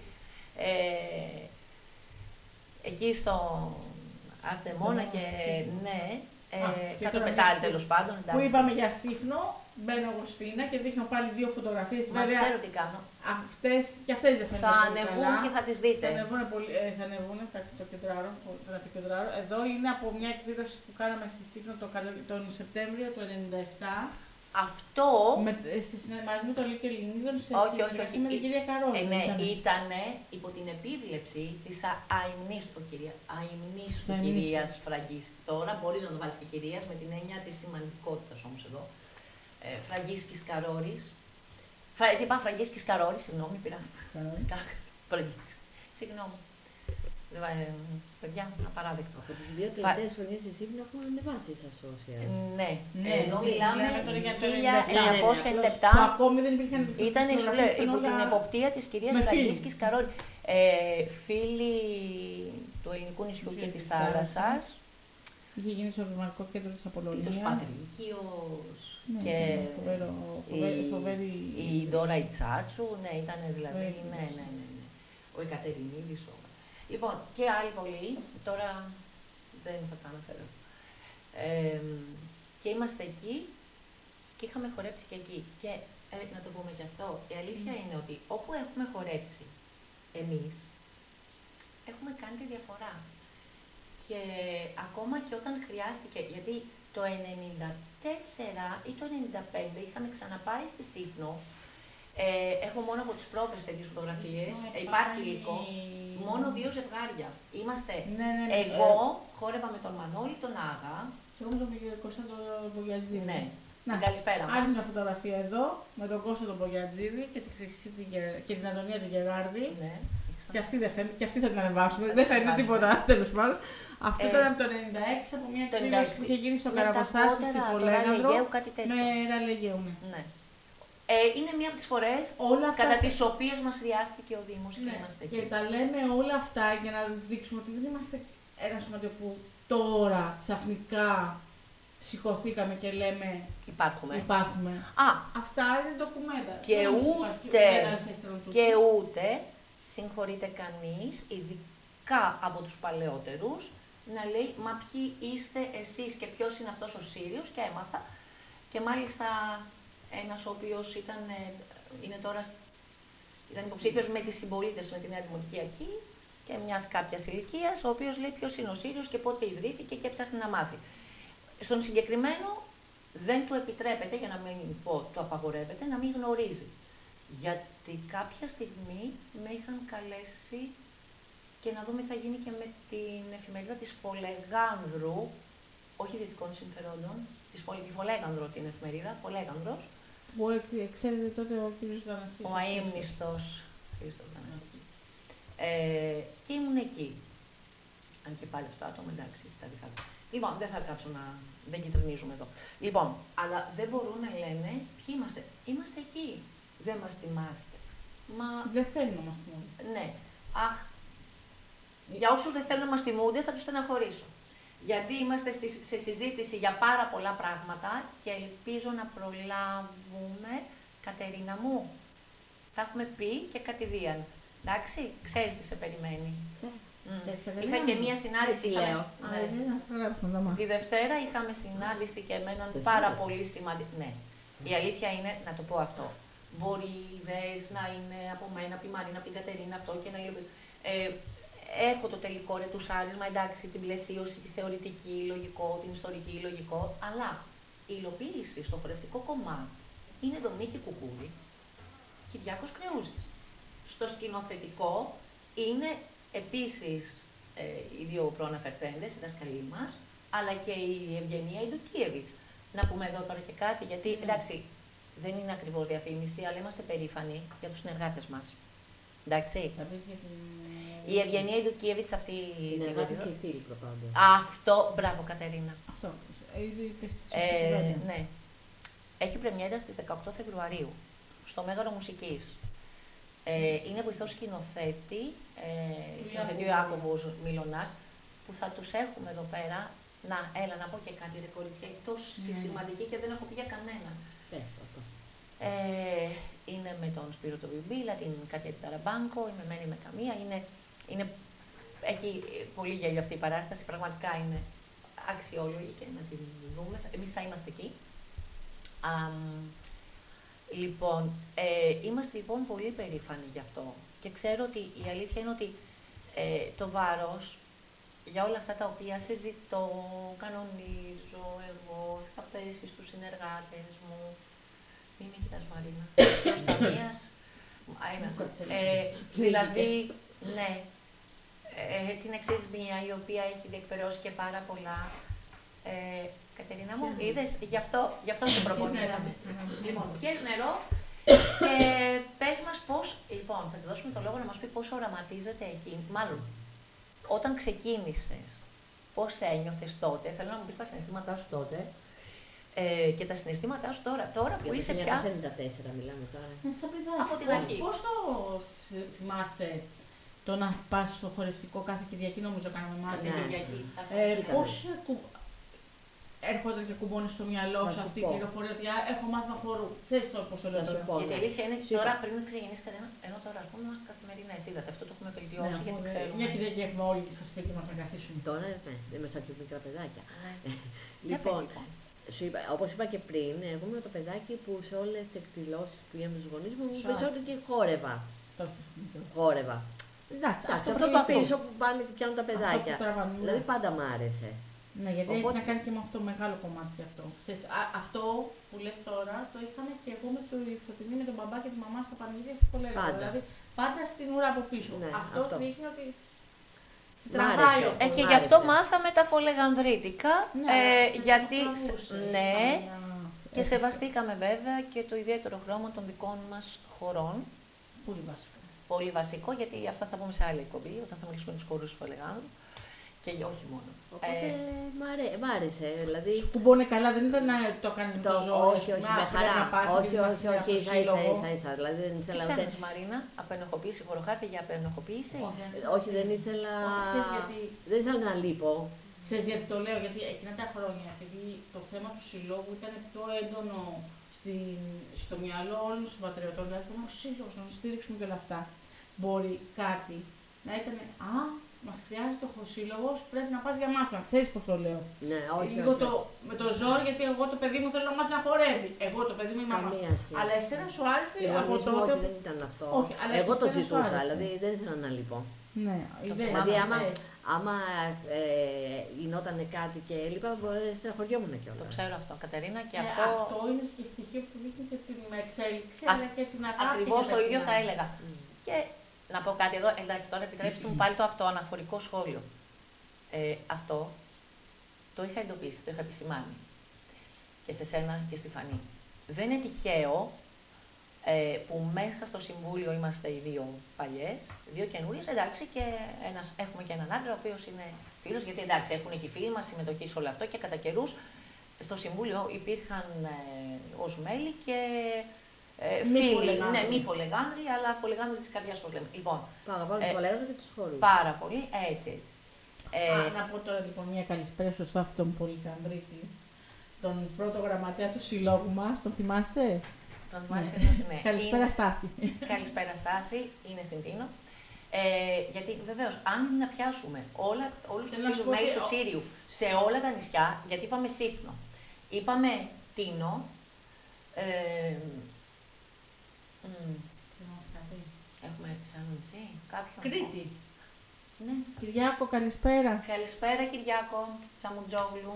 Εκεί στο Αρτεμόνα και ναι, κάτω πετάρι τέλος πάντων. Που είπαμε για Σύφνο, μπαίνω εγώ Σφίνα και δείχνω πάλι 2 φωτογραφίες. Μα ξέρω τι κάνω. Και αυτές δεν φαίνονται. Θα ανεβούν και θα τις δείτε. Θα ανεβούν, κάτσε το κεντράρω. Εδώ είναι από μια εκδήλωση που κάναμε στη Σύφνο τον Σεπτέμβριο του 1997. Αυτό. Μαζί με το Λύκειο Ελληνίδων σε όχι. με την κυρία Καρόλη. Ναι, ήταν υπό την επίβλεψη της αημνίστου κυρίας Φραγκής. Τώρα μπορείς να το βάλεις και κυρίας με την έννοια της σημαντικότητας όμως εδώ. Φραγκίσκης Καρόρης. Τι είπα, Φραγκίσκης Καρόρης, συγγνώμη, πήρα. Φραγκίσκης. Συγγνώμη. Παιδιά, απαράδεκτο. Από τις 2 τελευταίες χρονιές στη Σύφνο έχουν ανεβάσει στα social. Ναι, εδώ μιλάμε για 1997. Ακόμη δεν υπήρχαν. Ήταν υπό την εποπτεία της κυρίας Φραγκίσκης Καρόρη. Φίλοι του ελληνικού νησιού και της θάλασσας. Είχε γίνει στο Ευρωπαϊκό Κέντρο της Απολωνίας. Τίτος Πατρίκιος και φοβερή. Η Ντόρα Ιτσάτσου, ναι, ήταν δηλαδή, ναι. Ο Εκατερινίδης. Λοιπόν, και άλλοι πολλοί, τώρα δεν θα τα αναφέρω. Και είμαστε εκεί και είχαμε χορέψει και εκεί. Και να το πούμε και αυτό, η αλήθεια είναι ότι όπου έχουμε χορέψει εμείς, έχουμε κάνει τη διαφορά. Και ακόμα και όταν χρειάστηκε, γιατί το 1994 ή το 1995 είχαμε ξαναπάει στη Σύφνο. Έχω μόνο από τις πρόβες τέτοιες φωτογραφίες, υπάρχει υλικό, μόνο 2 ζευγάρια. Είμαστε, εγώ χόρευα με τον Μανώλη τον Άγα. Και εγώ με τον Κώστα τον Μπογιατζίδη. Ναι, την καλησπέρα μας. Άλλη μια φωτογραφία εδώ, με τον Κώστα τον Μπογιατζίδη και την Αντωνία την Γεράρδη. Ναι. Και αυτή δεν φαίνεται, και αυτή θα την ανεβάσουμε, δεν φαίνεται τίποτα, τέλος πάντων. Αυτό ήταν από το 1996, από μια εκδήλωση που είχε γίνει στο Καραποστάσι στη Φολέγανδρο. Με Ραλεγαίου, ναι. Είναι μία από τις φορές κατά τις οποίες μας χρειάστηκε ο Δήμος και είμαστε εκεί. Και τα λέμε όλα αυτά για να δείξουμε ότι δεν είμαστε ένα σωματείο που τώρα ξαφνικά σηκωθήκαμε και λέμε υπάρχουμε. Αυτά είναι ντοκουμέντα. Και ούτε συγχωρείται κανείς, ειδικά από τους παλαιότερους, να λέει «Μα ποιοι είστε εσείς και ποιος είναι αυτός ο Σύριος» και έμαθα. Και μάλιστα ένας ο οποίος είναι τώρα ήταν υποψήφιος με τη συμπολίτευση με τη Νέα Δημοτική Αρχή και μιας κάποιας ηλικίας, ο οποίος λέει ποιος είναι ο Σύριος και πότε ιδρύθηκε και έψαχνε να μάθει. Στον συγκεκριμένο δεν του επιτρέπεται, για να μην πω το απαγορεύεται, να μην γνωρίζει. Γιατί κάποια στιγμή με είχαν καλέσει και να δούμε τι θα γίνει και με την εφημερίδα της Φολεγάνδρου, όχι δυτικών συμφερόντων, τη Φολέγανδρο την εφημερίδα, Φολέγανδρος. Που ξέρετε τότε ο κύριος Δανασής. Ο αείμνηστος Χρήστος Δανασής. Και ήμουν εκεί. Αν και πάλι αυτό το άτομο, εντάξει, έχει τα δικά του. Λοιπόν, δεν θα κάτσω να... δεν κυτρινίζουμε εδώ. Λοιπόν, αλλά δεν μπορούν να λένε ποιοι είμαστε. Είμαστε εκεί. Δεν μας θυμάστε. Μα... Δεν θέλουν να μας θυμούνται. Ναι. Αχ, για όσους δεν θέλουν να μας θυμούνται, θα τους στεναχωρήσω. Γιατί είμαστε σε συζήτηση για πάρα πολλά πράγματα και ελπίζω να προλάβουμε, Κατερίνα μου, τα έχουμε πει και κατηδίαν. Εντάξει, ξέρεις τι σε περιμένει. Είχα και μία συνάντηση. Τη Δευτέρα είχαμε συνάντηση και με έναν πάρα πολύ σημαντικό. Ναι, η αλήθεια είναι, να το πω αυτό. Μπορεί οι ιδέες να είναι από μένα, από τη Μαρίνα, από την Κατερίνα, αυτό και να υλοποιήσω. Έχω το τελικό ρετουσάρισμα, εντάξει, την πλαισίωση, τη θεωρητική, λογικό, την ιστορική, λογικό, αλλά η υλοποίηση στο χορευτικό κομμάτι είναι Δομνίκη Κουκούρη, Κυριάκος Κρεούζης. Στο σκηνοθετικό είναι επίσης οι δύο προαναφερθέντες, οι δασκαλοί μας, αλλά και η Ευγενία Ιντουκίεβιτς. Να πούμε εδώ τώρα και κάτι, γιατί εντάξει, δεν είναι ακριβώς διαφήμιση, αλλά είμαστε περήφανοι για τους συνεργάτες μας. Εντάξει. Η Ευγενία Ιντουκίεβιτς αυτή. Συνεργάτες και φίλοι προπάντων. Αυτό, μπράβο Κατερίνα. Αυτό. Ναι. Έχει πρεμιέρα στις 18 Φεβρουαρίου, στο Μέγαρο Μουσικής. Είναι βοηθός σκηνοθέτη, σκηνοθετή ο Ιάκωβος Μιλωνάς, που θα τους έχουμε εδώ πέρα. Να, έλα να πω και κάτι ρε κορίτσια, τόσο σημαντική και δεν έχω πει για κανέναν. Πες αυτό. Είναι με τον Σπύρο το Βιμπίλα, την Κάτια Ταραμπάνκο, είμαι μένη με καμία. Έχει πολύ γέλιο αυτή η παράσταση, πραγματικά είναι αξιόλογη και να την δούμε. Εμείς θα είμαστε εκεί. Λοιπόν, είμαστε λοιπόν πολύ περήφανοι γι' αυτό και ξέρω ότι η αλήθεια είναι ότι το βάρος για όλα αυτά τα οποία σε ζητώ, κανονίζω εγώ, θα πέσει στους συνεργάτες μου. Μην με κοιτάς Μαρίνα. Προσταμίας. Δηλαδή, ναι. Την εξής μία, η οποία έχει διεκπαιρεώσει και πάρα πολλά. Κατερίνα μου, είδες, γι' αυτό σε προπονήσαμε. Λοιπόν, πιες νερό και πες μας πώς, λοιπόν, θα της δώσουμε το λόγο να μας πει πώς οραματίζεται εκεί. Μάλλον, όταν ξεκίνησες, πώς ένιωθες τότε, θέλω να μου πεις τα συναισθήματά σου τότε και τα συναισθήματά σου τώρα. Τώρα που είσαι πια. 1994 μιλάμε τώρα. Σαν παιδάκι. Από την αρχή. Πώς το θυμάσαι το να πας στο χορευτικό κάθε Κυριακή, νομίζω κάναμε μάθημα. Πώς έρχονται και κουμπώνει στο μυαλό σου αυτή η πληροφορία ότι έχω μάθημα χορού. Ξέρεις το πώς το λέω τώρα. Γιατί η αλήθεια είναι ότι τώρα πριν ξεκινήσει κάτι, ενώ τώρα ας πούμε είμαστε καθημερινές. Είδατε, αυτό το έχουμε βελτιώσει γιατί ξέρουμε. Μια Κυριακή έχουμε όλοι στα σπίτια μας να καθίσουμε. Τώρα ναι, είμαστε πιο μικρά παιδάκια. Λοιπόν, όπως είπα και πριν, εγώ ήμουν το παιδάκι που σε όλες τις εκδηλώσεις που πήγαμε στους γονείς μου, περισσότερο και χόρευα. Εντάξει, αυτό πίσω που πάνε και πιάνουν τα παιδάκια. Δηλαδή πάντα μ' άρεσε. Ναι, γιατί έχει να κάνει και με αυτό το μεγάλο κομμάτι και αυτό. Ξέρεις, αυτό που λες τώρα το είχαμε και εγώ με το Φωτεινή, με τον μπαμπά και τη μαμά στα πανηγύρια στη Φολέγανδρο. Δηλαδή πάντα στην ουρά από πίσω. Ναι, αυτό δείχνει ότι σε τραβάει. Και γι' αυτό μάθαμε τα φολεγανδρίτικα. Γιατί. Ναι. Και σεβαστήκαμε βέβαια και το ιδιαίτερο χρώμα των δικών μας χωρών. Πολύ βασικό. Πολύ βασικό, γιατί αυτά θα πούμε σε άλλη εκπομπή, όταν θα μιλήσουμε τους χορούς του Φολεγάνδρου. Και όχι μόνο. Οπότε μ' άρεσε. Δηλαδή... Σου κουμπώνε καλά, δεν ήταν να το κάνεις με το ζώο. Όχι, με χαρά. Όχι, ίσα. Δηλαδή δεν ήθελα. Τι ξέρεις Μαρίνα, απενοχοποίηση, χωροχάρτη για απενοχοποίηση. Όχι, δεν ήθελα. Δεν ήθελα να λείπω. Ξέρεις γιατί το λέω, γιατί εκείνα τα χρόνια, επειδή το θέμα του συλλόγου ήταν πιο έντονο στο μυαλό όλων των συμπατριωτών, δηλαδή ήταν ο σύλλογος, να του στήριξουμε και όλα αυτά. Μπορεί κάτι να ήταν, μας χρειάζεται ο χοροσύλλογος, πρέπει να πας για μάθημα. Ξέρεις πώς το λέω. Ναι, όχι. Λίγο με το ζόρι, γιατί εγώ το παιδί μου θέλω να μάθει να χορεύει. Εγώ το παιδί μου είμαι μαμά. Αλλά εσένα σου άρεσε από τότε. Όχι, δεν ήταν αυτό. Όχι, αλλά εγώ το ζητούσα, δηλαδή δεν ήθελα να λείπω. Ναι, δηλαδή άμα γινόταν κάτι και έλειπα, στεναχωριόμουν κιόλας. Το ξέρω αυτό, Κατερίνα, και ναι, αυτό. Αυτό είναι και στοιχείο που δείχνει και την εξέλιξη, αλλά και την αγάπη. Ακριβώς το ίδιο θα έλεγα. Και να πω κάτι εδώ, εντάξει, τώρα επιτρέψτε μου πάλι το αυτοαναφορικό σχόλιο. Αυτό το είχα εντοπίσει, το είχα επισημάνει και σε σένα και στη Φανή. Δεν είναι τυχαίο που μέσα στο Συμβούλιο είμαστε οι δύο παλιές, δύο καινούριες, εντάξει, και έχουμε και έναν άντρα ο οποίος είναι φίλος, γιατί εντάξει, έχουν και οι φίλοι μας συμμετοχή σε όλο αυτό και κατά καιρούς στο Συμβούλιο υπήρχαν ως μέλη και φίλοι, ναι, μη φολεγάνδροι, αλλά φολεγάνδροι της καρδιάς, όπως λέμε. Λοιπόν, παραπάνω τους φολεγάνδροι και τους χώρους. Πάρα πολύ, έτσι. Να πω τώρα λοιπόν μια καλησπέρα στο Στάθη τον Πολυκανδρίτη, τον πρώτο γραμματέα του συλλόγου μας, τον θυμάσαι? Τον θυμάσαι, ναι. Καλησπέρα Στάθη. Καλησπέρα Στάθη, είναι στην Τίνο. Γιατί βεβαίως, αν να πιάσουμε όλους τους φίλους μέλη του Σύριου σε όλα τα νησιά, γιατί είπαμε Σύφνο, είπαμε Τίνο, έχουμε σαν νησί, κάποιον. Κρήτη. Ναι. Κυριάκο, καλησπέρα. Καλησπέρα Κυριάκο, Τσαμουτζόγλου,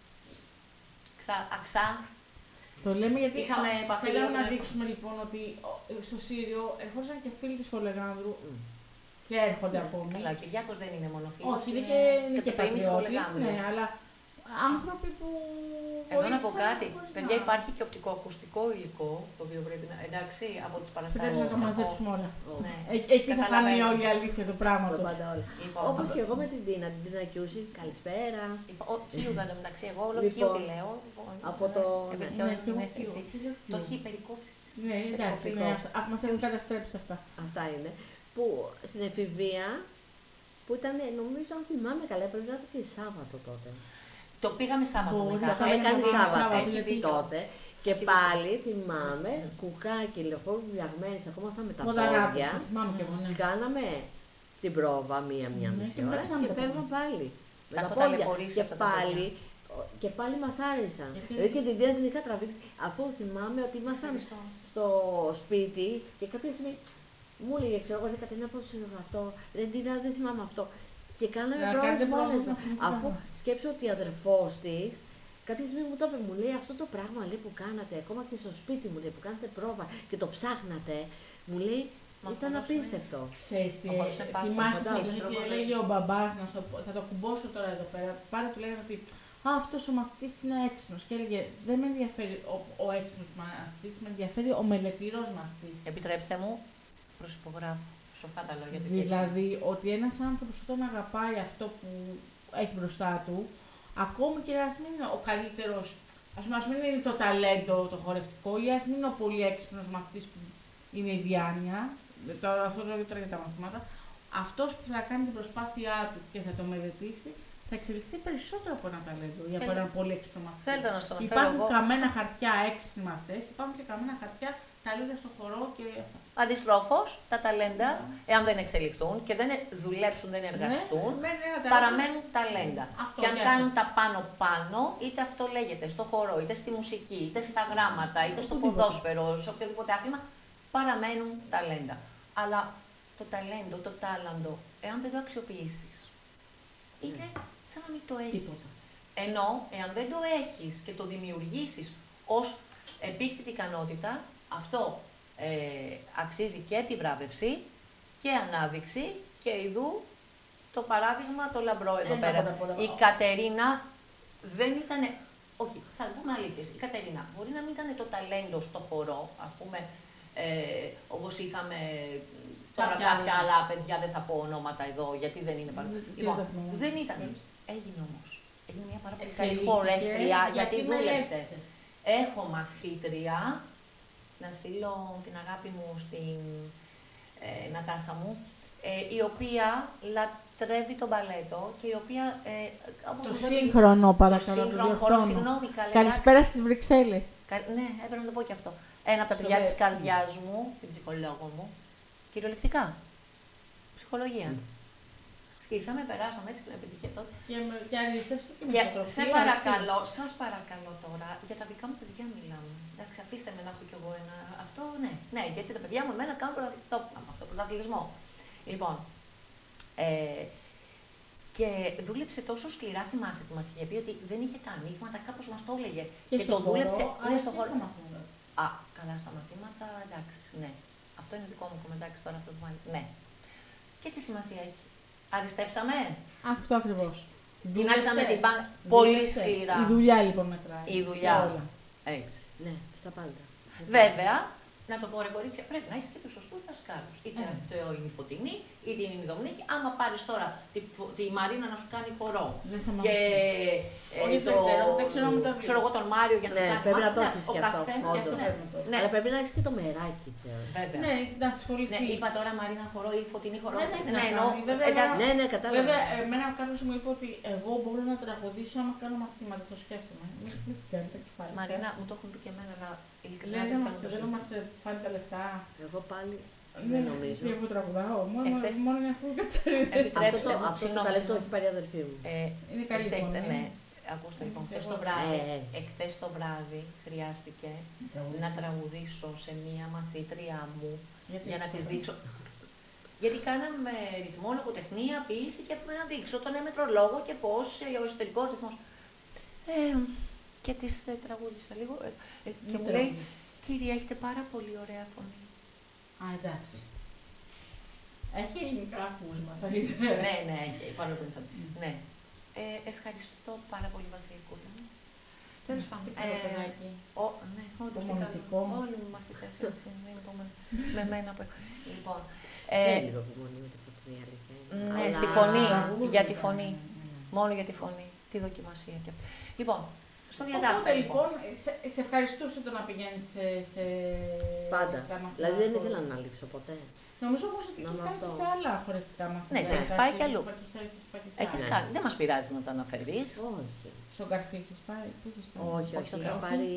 Αξά. Το λέμε γιατί θέλαμε να με δείξουμε λοιπόν ότι στο Σύριο ερχόντουσαν και φίλοι της Φολεγάνδρου και έρχονται ακόμη. Καλά, ο Κυριάκος δεν είναι μόνο φίλος. Όχι, είναι και πατριώτης, ναι, αλλά άνθρωποι που. Εδώ να πω κάτι. Παιδιά, υπάρχει και οπτικοακουστικό υλικό, το οποίο πρέπει να. Εντάξει, από τις παραστάσεις. Πρέπει να το μαζέψουμε όλα. Ναι. Εκεί θα φανεί όλη η αλήθεια του πράγματος. Όπως και εγώ με την Τίνα Κιούση, καλησπέρα. Κιούγα εντωμεταξύ, εγώ όλο Κιού τη λέω. Από το. Το έχει περικόψει. Ναι, εντάξει, μας έχουν καταστρέψει αυτά. Αυτά είναι. Που στην εφηβεία, που ήταν, νομίζω, αν θυμάμαι καλά, πρέπει να ήταν και Σάββατο τότε. Το πήγαμε Σάββατο μετά. Το είχαμε κάνει Σάββατο τότε. Και πάλι θυμάμαι, κουκάκι, λεωφόρο βουλιαγμένες, ακόμα στα μεταπόδια. Κάναμε την πρόβα μία μισή ώρα και φεύγαμε πάλι. Με τα πόδια. Και πάλι μας άρεσαν. Δηλαδή και την Τίνα την είχα τραβήξει, αφού θυμάμαι ότι ήμασταν στο σπίτι και κάποια στιγμή μου έλεγε, ξέρω εγώ, Κατερίνα, πώς είναι αυτό, δεν θυμάμαι αυτό. Και κάναμε πρόβες μόνες μας. Αφού σκέψω ότι ο αδερφός της κάποια στιγμή μου το είπε, μου λέει αυτό το πράγμα λέει, που κάνατε, ακόμα και στο σπίτι μου λέει, που κάνατε πρόβα και το ψάχνατε, μου λέει, ήταν απίστευτο. Ξέρεις τι, θυμάστε τι έλεγε ο μπαμπάς, θα το κουμπώσω τώρα εδώ πέρα, πάντα του λέγανε ότι αυτός ο μαθητής είναι έξυπνος και έλεγε δεν με ενδιαφέρει ο έξυπνος μαθητής, με ενδιαφέρει ο μελετηρός μαθητής. Επιτρέψτε μου, προσυπογράφω. Σοφά τα λόγια του. Δηλαδή, ότι ένας άνθρωπος όταν αγαπάει αυτό που έχει μπροστά του, ακόμη και ας μην είναι ο καλύτερος, ας μην είναι το ταλέντο το χορευτικό ή ας μην είναι ο πολύ έξυπνος μαθητής που είναι η διάνοια, αυτό το λέω τώρα για τα μαθήματα, αυτός που θα κάνει την προσπάθειά του και θα το μελετήσει, θα εξελιχθεί περισσότερο από ένα ταλέντο ή από έναν πολύ έξυπνο μαθητή. Θέλετε να στον υπάρχουν καμένα χαρτιά έξυπνοι μαθητές, υπάρχουν και καμένα χαρτιά ταλέντα στον χορό και. Αντιστρόφως, τα ταλέντα, εάν δεν εξελιχθούν και δεν δουλέψουν, δεν εργαστούν, παραμένουν ταλέντα. Και αν κάνουν τα πάνω-πάνω, είτε αυτό λέγεται στο χορό, είτε στη μουσική, είτε στα γράμματα, είτε στο ποδόσφαιρο, σε οποιοδήποτε άθλημα, παραμένουν ταλέντα. Αλλά το ταλέντο, το τάλαντο, εάν δεν το αξιοποιήσεις, είναι σαν να μην το έχεις. Ενώ, εάν δεν το έχεις και το δημιουργήσεις ως επίκτητη ικανότητα, αυτό αξίζει και επιβράβευση και ανάδειξη και ειδού το παράδειγμα το λαμπρό εδώ πέρα. Η Κατερίνα δεν ήταν, όχι, θα πούμε αλήθειες, η Κατερίνα μπορεί να μην ήταν το ταλέντο στο χορό, ας πούμε, όπως είχαμε τώρα κάποια άλλα παιδιά, δεν θα πω ονόματα εδώ γιατί δεν είναι πάρα. Λοιπόν, δεν ήταν. Έγινε όμως. Έγινε μια πάρα πολύ καλή χορεύτρια γιατί δούλεψε. Έχω μαθήτρια, να στείλω την αγάπη μου στην Νατάσα μου, η οποία λατρεύει το μπαλέτο και η οποία... το σύγχρονο παρακαλώ, το σύγχρονο χώρο, συγγνώμη, καλησπέρα στις Βρυξέλλες. Ναι, έπρεπε να το πω και αυτό. Ένα από τα παιδιά της καρδιάς μου, την ψυχολόγο μου, κυριολεκτικά, ψυχολογία. Σκίσαμε, περάσαμε έτσι και με πετύχε τότε. Και αριστεύσε και με το σας παρακαλώ τώρα, για τα δικά μου παιδιά μιλάμε. Εντάξει, αφήστε με να έχω κι εγώ ένα. Αυτό ναι. Ναι, γιατί τα παιδιά μου εμένα κάνουν πρωταθλητισμό. Λοιπόν. Και δούλεψε τόσο σκληρά, θυμάσαι που μας είχε πει ότι δεν είχε τα ανοίγματα, κάπως μας το έλεγε. Και το δούλεψε. Ναι, στο χώρο. Α, καλά στα μαθήματα, εντάξει, ναι. Αυτό είναι δικό μου κομμεντάκι τώρα, αυτό που πάλι. Ναι. Και τι σημασία έχει. Αριστεύσαμε. Αυτό ακριβώς. Τινάξαμε την πάντα. Πολύ σκληρά. Η δουλειά λοιπόν μετράει. Η δουλειά. Έτσι. Ναι, στα πάντα. Βέβαια, να το πω ρε κορίτσια, πρέπει να έχεις και τους σωστούς δασκάλους. Είτε αυτό είναι η Φωτεινή, είτε είναι η Δομηνίκη. Άμα πάρεις τώρα τη Μαρίνα να σου κάνει χορό. Και ξέρω εγώ τον Μάριο για να σου κάνει πρέπει να το έχεις ο και αυτό. Ναι. Αλλά πρέπει να έχεις και το μεράκι, θεωρώ. Βέβαια. Ναι, να ασχοληθείς. Ναι, είπα τώρα Μαρίνα χορό ή Φωτεινή χορό. Ναι, κατάλαβα. Βέβαια, εμένα κάποιος μου είπε ότι εγώ μπορώ να τραγουδήσω άμα κάνω μαθήματα. Το σκέφτομαι. Μαρίνα, μου το έχουν πει και εμένα, αλλά ειλικρινά δεν μας φάνει τα λεφτά. Εγώ πάλι δεν νομίζω. Και εγώ τραγουδάω, μόνο μια φούλη κατσαρίδες. Αυτό το ταλέντο έχει πάρει η αδερφή μου. Είναι καλή φωνή. Ναι, ακούστε λοιπόν, εχθές το βράδυ χρειάστηκε να τραγουδήσω σε μία μαθήτρια μου για να της δείξω. Γιατί κάναμε ρυθμό, λογοτεχνία, ποίηση και να δείξω τον έμετρο λόγο και πώς ο εσωτερικός ρυθμός. Και της τραγούδισα λίγο και μου λέει, κύριε, έχετε πάρα πολύ ωραία φωνή. Α, εντάξει. Έχει ελληνικά ακούσματα. Ναι, έχει. Πάνω από ναι. Ευχαριστώ πάρα πολύ, Βασιλικούλα. Τέλος πάντων. Ναι, όντως. Όλοι μου μαθητές έτσι. Με μένα. Λοιπόν. Λίγο υπομονή με τη Φωτεινή, αλήθεια. Ναι, στη φωνή. Για τη φωνή. Μόνο για τη φωνή. Τη δοκιμασία και αυτό. Λοιπόν. Στο διατάφτα, λοιπόν, σε ευχαριστούσε το να πηγαίνεις σε. Πάντα. Δηλαδή δεν ήθελα να λείψω ποτέ. Νομίζω όμως ότι έχεις κάνει και σε άλλα χορευτικά μαθήματα. Ναι, σε έχεις πάει κι αλλού. Έχεις κάνει. Δεν μας πειράζει να τα αναφέρεις. Όχι. Στον Καρφί έχεις πάει. Πού έχεις πάει? Όχι, έχω πάρει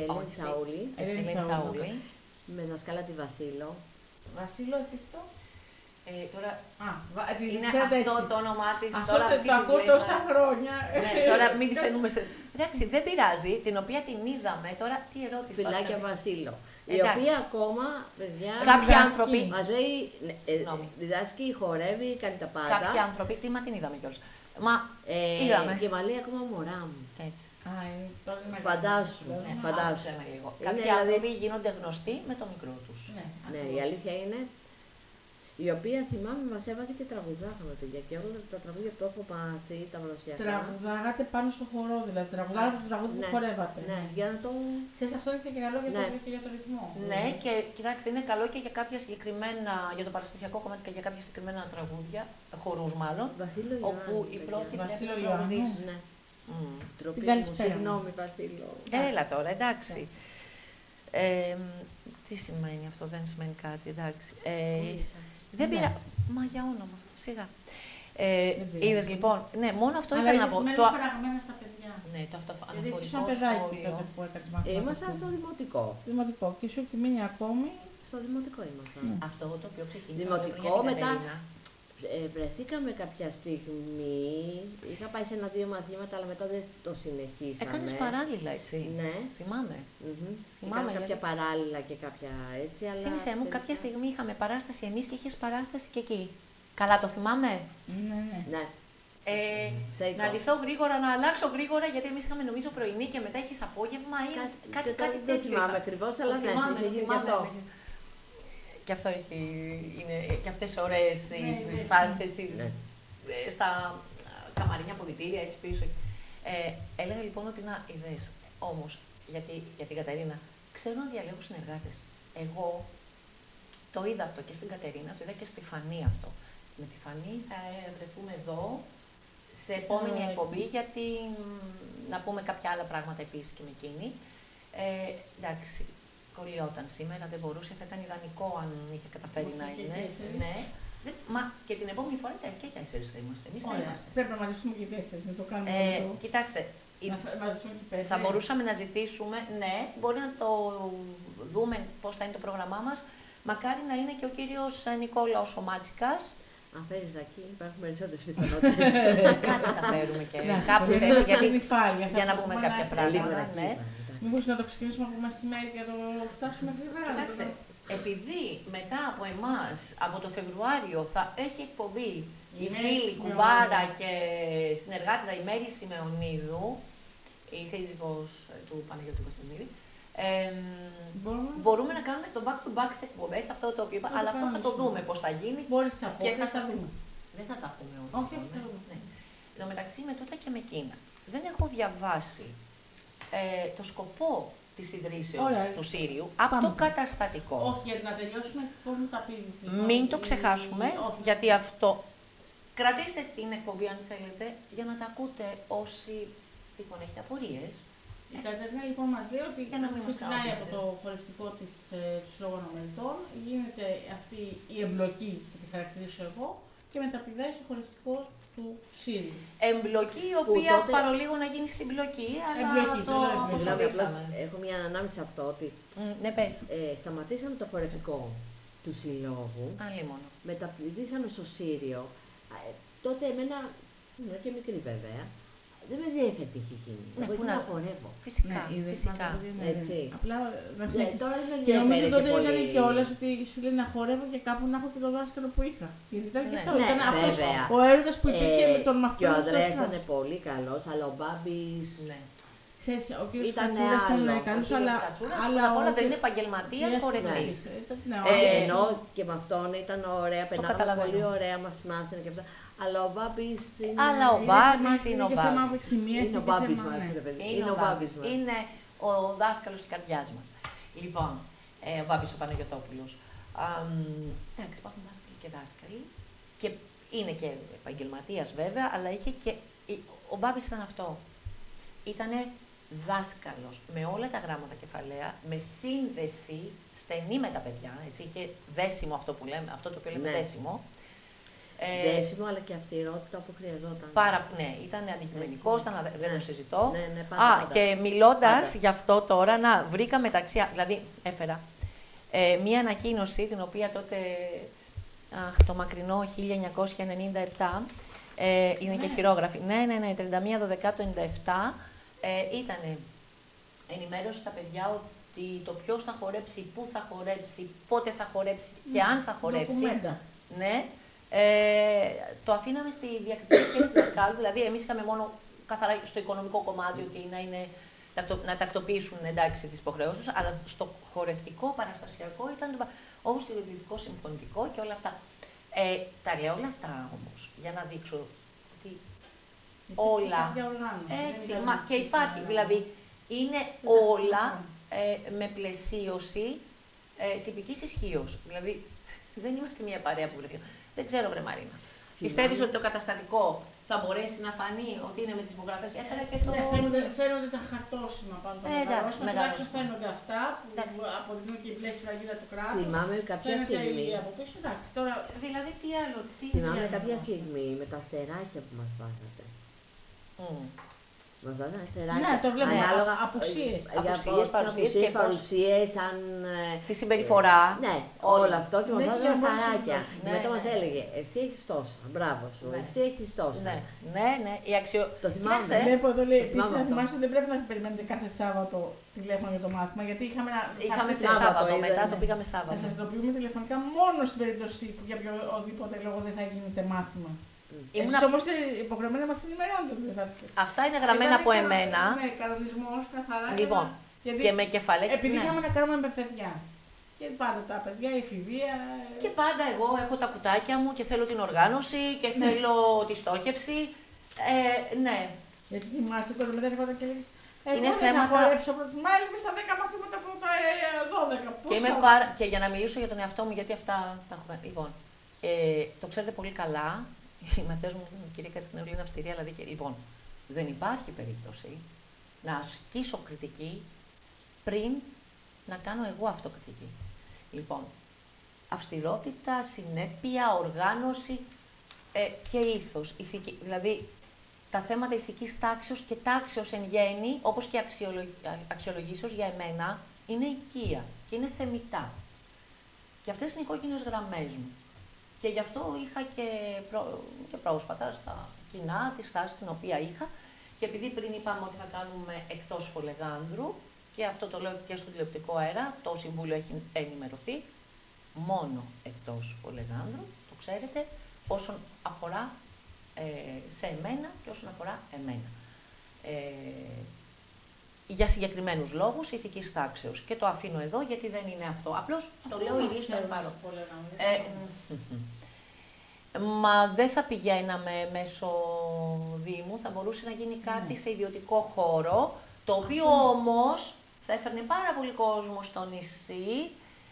Ελένη Τσαούλη. Με δασκάλα τη Βασίλο. Βασίλο, επίθετο. Τώρα, είναι αυτό το όνομά της. Αυτό το ακούω τόσα χρόνια. Ναι, τώρα μην τη φαίνουμε. Εντάξει, δεν πειράζει, την οποία την είδαμε. Τώρα τι ερώτηση. Φιλάκια Βασίλο. Η οποία ακόμα, παιδιά, κάποιοι άνθρωποι. Μας λέει, διδάσκει, χορεύει, κάνει τα πάντα. Κάποιοι άνθρωποι, μα την είδαμε κιόλας. Μα είδαμε. Και μα λέει ακόμα μωρά μου. Έτσι. Φαντάσου. Λίγο. Κάποιοι άνθρωποι γίνονται γνωστοί με το μικρό τους. Ναι, η αλήθεια είναι. Η οποία θυμάμαι μας έβαζε και τραγουδάγαμε, παιδιά. Και όλα τα τραγούδια που έχω πάθει, τα παραδοσιακά. Τραγουδάγατε πάνω στο χορό, δηλαδή. Τραγουδάγατε το τραγούδι που χορεύατε. Ναι, για να το. Ξέρεις, αυτό είναι και καλό για το ρυθμό. Ναι, και κοιτάξτε, είναι καλό και για κάποια συγκεκριμένα, για το παραστασιακό κομμάτι και για κάποια συγκεκριμένα τραγούδια, χορούς μάλλον. Βασίλο όπου η πρώτη πρέπει να τραγουδήσει. Ναι. Την καλησπέρα. Συγγνώμη, Βασίλο. Έλα τώρα, εντάξει. Τι σημαίνει αυτό, δεν σημαίνει κάτι, εντάξει. Δεν πειράζει. Μα για όνομα, σιγά. Είδες λοιπόν, ναι, μόνο αυτό ήθελα να πω. Αλλά είναι παραγμένα στα παιδιά. Ναι, το αυτό αναφορικό σχόλιο. Ήμασταν στο δημοτικό. Δημοτικό. Και σου έχει μείνει ακόμη. Στο δημοτικό ήμασταν. Αυτό το οποίο ξεκίνησε. Δημοτικό, μετά βρεθήκαμε κάποια στιγμή. Είχα πάει σε 1-2 μαθήματα, αλλά μετά δεν το συνεχίσαμε. Έκανες παράλληλα, έτσι. Ναι. Θυμάμαι. Θυμάμαι κάποια παράλληλα και κάποια έτσι. Αλλά θύμισέ μου, κάποια στιγμή είχαμε παράσταση εμείς και είχες παράσταση και εκεί. Καλά το θυμάμαι. Ναι. Να ντυθώ γρήγορα, να αλλάξω γρήγορα, γιατί εμείς είχαμε νομίζω πρωινή και μετά είχες απόγευμα ή κάτι τέτοιο. Δεν θυμάμαι ακριβώς, αλλά το θυμάμαι. Και αυτό είναι και αυτές τις ωραίες φάσεις έτσι, στα καμαρίνια αποδυτήρια έτσι πίσω. Έλεγα λοιπόν ότι να είδες, όμως, για την Κατερίνα, ξέρω να διαλέγω συνεργάτες. Εγώ το είδα αυτό και στην Κατερίνα, το είδα και στη Φανή αυτό. Με τη Φανή θα βρεθούμε εδώ, σε επόμενη εκπομπή, γιατί να πούμε κάποια άλλα πράγματα επίσης και με εκείνη. Εντάξει. Κολλιόταν σήμερα, δεν μπορούσε, θα ήταν ιδανικό αν είχε καταφέρει να είναι. Ναι. Μα και την επόμενη φορά και 4 θα είμαστε. Εμείς θα είμαστε. Πρέπει να μαζευτούμε και 4, να το κάνουμε. Κοιτάξτε, θα μπορούσαμε να ζητήσουμε, ναι, μπορεί να το δούμε πώς θα είναι το πρόγραμμά μας. Μακάρι να είναι και ο κύριος Νικόλαος ο Μάτσικας. Αν φέρεις ρακί, υπάρχουν περισσότερες πιθανότητες. Κάτι θα φέρουμε και κάπως έτσι, για να πούμε κάποια πράγματα. Μήπως να το ξεκινήσουμε από μεσημέρι και να το φτάσουμε γρήγορα. Κοιτάξτε, επειδή μετά από εμάς, από το Φεβρουάριο, θα έχει εκπομπή η φίλη Κουμπάρα και συνεργάτηδα η Μέρη Σιμεωνίδου, η σύζυγος του Παναγιώτη Κωνσταντινίδη, μπορούμε να κάνουμε το back-to-back σε εκπομπές, αυτό το οποίο είπα, αλλά αυτό θα το δούμε πώς θα γίνει. Και θα σας πούμε. Δεν θα τα πούμε όλα. Όχι, όχι. Εν τω μεταξύ, με τούτα και με εκείνα. Δεν έχω διαβάσει το σκοπό της ιδρύσεως του Σύριου από το καταστατικό. Όχι, γιατί να τελειώσουμε πώς μου τα πίνεις. Μην το ξεχάσουμε, γιατί αυτό... Κρατήστε την εκπομπή αν θέλετε, για να τα ακούτε όσοι τυχόν έχετε απορίες. Η Κατερίνα λοιπόν μας λέει ότι ξεκινάει από το χωριστικό του Συλλόγου Αναμελητών, γίνεται αυτή η εμπλοκή, θα τη χαρακτηρίσω εγώ, και μεταπηδάει στο χωριστικό του Σύριου. Εμπλοκή η οποία τότε... παρολίγο να γίνει συμπλοκή, αλλά το αφοσιώσαμε. Έχω μια ανάμειξη σε αυτό ότι ναι, πες. Σταματήσαμε το χορευτικό του Συλλόγου, μεταπηδήσαμε στο Σύριο. Τότε εμένα, ήμουν και μικρή βέβαια, δεν με ενδιαφέρει τι είχε γίνει. Εγώ ήθελα να χορεύω. Φυσικά. Φυσικά. Έτσι. Απλά να σε τώρα δεν με και νομίζω ενδιαφέρει τότε και ήταν πολύ. και όλες ότι σου λέει να χορεύω και κάπου να έχω και το δάσκαλο που είχα. Γιατί ήταν και αυτό. Ήταν αυτός ο έρωτας που υπήρχε με τον μαθητή. Και ο Ανδρέας ήταν πολύ καλός, αλλά ο Μπάμπης... Ξέρεις, ο κύριος Κατσούρας ήταν καλός, αλλά όλα δεν είναι επαγγελματίας χορευτής. Ενώ και με αυτόν ήταν ωραία, περνάμε πολύ ωραία, μας μάθαινε και αυτά. Αλλά ο Μπάμπης είναι... Αλλά ο Μπάμπης είναι ο Μπάμπης. Είναι ο Μπάμπης μας, είναι ο Μπάμπης μας. Είναι ο δάσκαλος της καρδιάς μας. Λοιπόν, ο Μπάμπης ο Παναγιωτόπουλος. Εντάξει, υπάρχουν δάσκαλοι και δάσκαλοι. Και είναι και επαγγελματίας βέβαια, αλλά είχε και... Ο Μπάμπης ήταν αυτό. Ήτανε δάσκαλος με όλα τα γράμματα κεφαλαία, με σύνδεση στενή με τα παιδιά. Έτσι, είχε δέσιμο αυτό που λέμε, αυτό το οποίο λέμε δέσιμο. Δέσιμο, αλλά και αυστηρότητα που χρειαζόταν. Ναι, ήταν αντικειμενικός, δεν το συζητώ. Πάντα. Και μιλώντας γι' αυτό τώρα, βρήκα μεταξύ, δηλαδή έφερα μία ανακοίνωση, την οποία τότε, το μακρινό 1997, είναι και χειρόγραφη. Ναι, 31/12/97, ήταν ενημέρωση στα παιδιά ότι το ποιος θα χορέψει, πού θα χορέψει, πότε θα χορέψει και αν θα χορέψει. Ναι. Το αφήναμε στη διακριτική ευχέρεια του δασκάλου, δηλαδή εμείς είχαμε μόνο καθαρά στο οικονομικό κομμάτι ότι να τακτοποιήσουν τις υποχρεώσεις τους, αλλά στο χορευτικό, παραστασιακό ήταν όπως και το ιδιωτικό συμφωνητικό και όλα αυτά. Τα λέω όλα αυτά όμως για να δείξω ότι όλα έτσι, και υπάρχει, δηλαδή είναι όλα με πλαισίωση τυπικής ισχύως. Δηλαδή δεν είμαστε μια παρέα που βρεθεί. Δεν ξέρω, βρε Μαρίνα. Πιστεύεις ότι το καταστατικό θα μπορέσει να φανεί ότι είναι με τις υπογραφές? Έφερα και το... Φαίνονται τα χαρτόσημα πάνω το μεγαλώσμα. Τουλάχιστον φαίνονται αυτά που αποδεικνύουν και η πλέση φραγίδα του κράτους. Θυμάμαι κάποια στιγμή. Από πίσω, εντάξει, τώρα... Δηλαδή τι άλλο, θυμάμαι κάποια στιγμή με τα αστεράκια που μας βάζατε. Μας βάζανε αστεράκια. Ναι, το βλέπω. Ανάλογα απουσίες. Παρουσίες, αν... Τη συμπεριφορά. Ναι, όλο αυτό και μας βάζανε αστεράκια. Μετά μας έλεγε, εσύ έχεις τόσα, μπράβο σου, εσύ έχεις τόσα. Ναι, η Το θυμάμαι. Βλέπω εδώ λέει, επίσης να θυμάστε ότι δεν πρέπει να περιμένετε κάθε Σάββατο τηλέφωνο για το μάθημα, γιατί είχαμε Σάββατο, μετά το πήγαμε Σάββατο. Θα σας το πούμε τηλεφωνικά μόνο στην περίπτωση που για οποιοδήποτε λόγο δεν θα γίνεται μάθημα. Εσείς όμως υποχρεωμένοι να μας ενημερώνετε. Αυτά είναι γραμμένα από εμένα. Ναι, κανονισμός, καθαρά. Λοιπόν, και με κεφαλαία. Επειδή είχαμε να κάνουμε με παιδιά. Και πάντα τα παιδιά, η εφηβεία. Και πάντα εγώ έχω τα κουτάκια μου και θέλω την οργάνωση και θέλω τη στόχευση. Ναι. Γιατί θυμάστε τώρα μετά έρχονταν και λέγεις, είναι θέματα... Θα χορέψω πρώτη μάλλον στα 10 μαθήματα από τα 12. Και για να μιλήσω για τον εαυτό μου, γιατί αυτά τα έχω κάνει. Λοιπόν, το ξέρετε πολύ καλά. Οι μαθητές μου, η κυρία Καριστινέου, είναι αυστηρή, αλλά δίκαιη. Λοιπόν, δεν υπάρχει περίπτωση να ασκήσω κριτική πριν να κάνω εγώ αυτοκριτική. Λοιπόν, αυστηρότητα, συνέπεια, οργάνωση και ήθος. Ηθική, δηλαδή, τα θέματα ηθικής τάξεως και τάξεως εν γέννη, όπως και αξιολογήσεως για εμένα, είναι οικία και είναι θεμιτά. Και αυτές είναι οι κόκκινες γραμμές μου. Και γι' αυτό είχα και πρόσφατα στα κοινά τη στάση την οποία είχα. Και επειδή πριν είπαμε ότι θα κάνουμε εκτός Φολεγάνδρου, και αυτό το λέω και στο τηλεοπτικό αέρα, το Συμβούλιο έχει ενημερωθεί, μόνο εκτός Φολεγάνδρου, το ξέρετε, όσον αφορά σε εμένα και όσον αφορά εμένα. Για συγκεκριμένους λόγους ηθικής τάξεως. Και το αφήνω εδώ γιατί δεν είναι αυτό. Απλώς το λέω ειρήστον παρό. Μα δεν θα πηγαίναμε μέσω Δήμου, θα μπορούσε να γίνει κάτι σε ιδιωτικό χώρο, το οποίο όμως θα έφερνε πάρα πολύ κόσμο στο νησί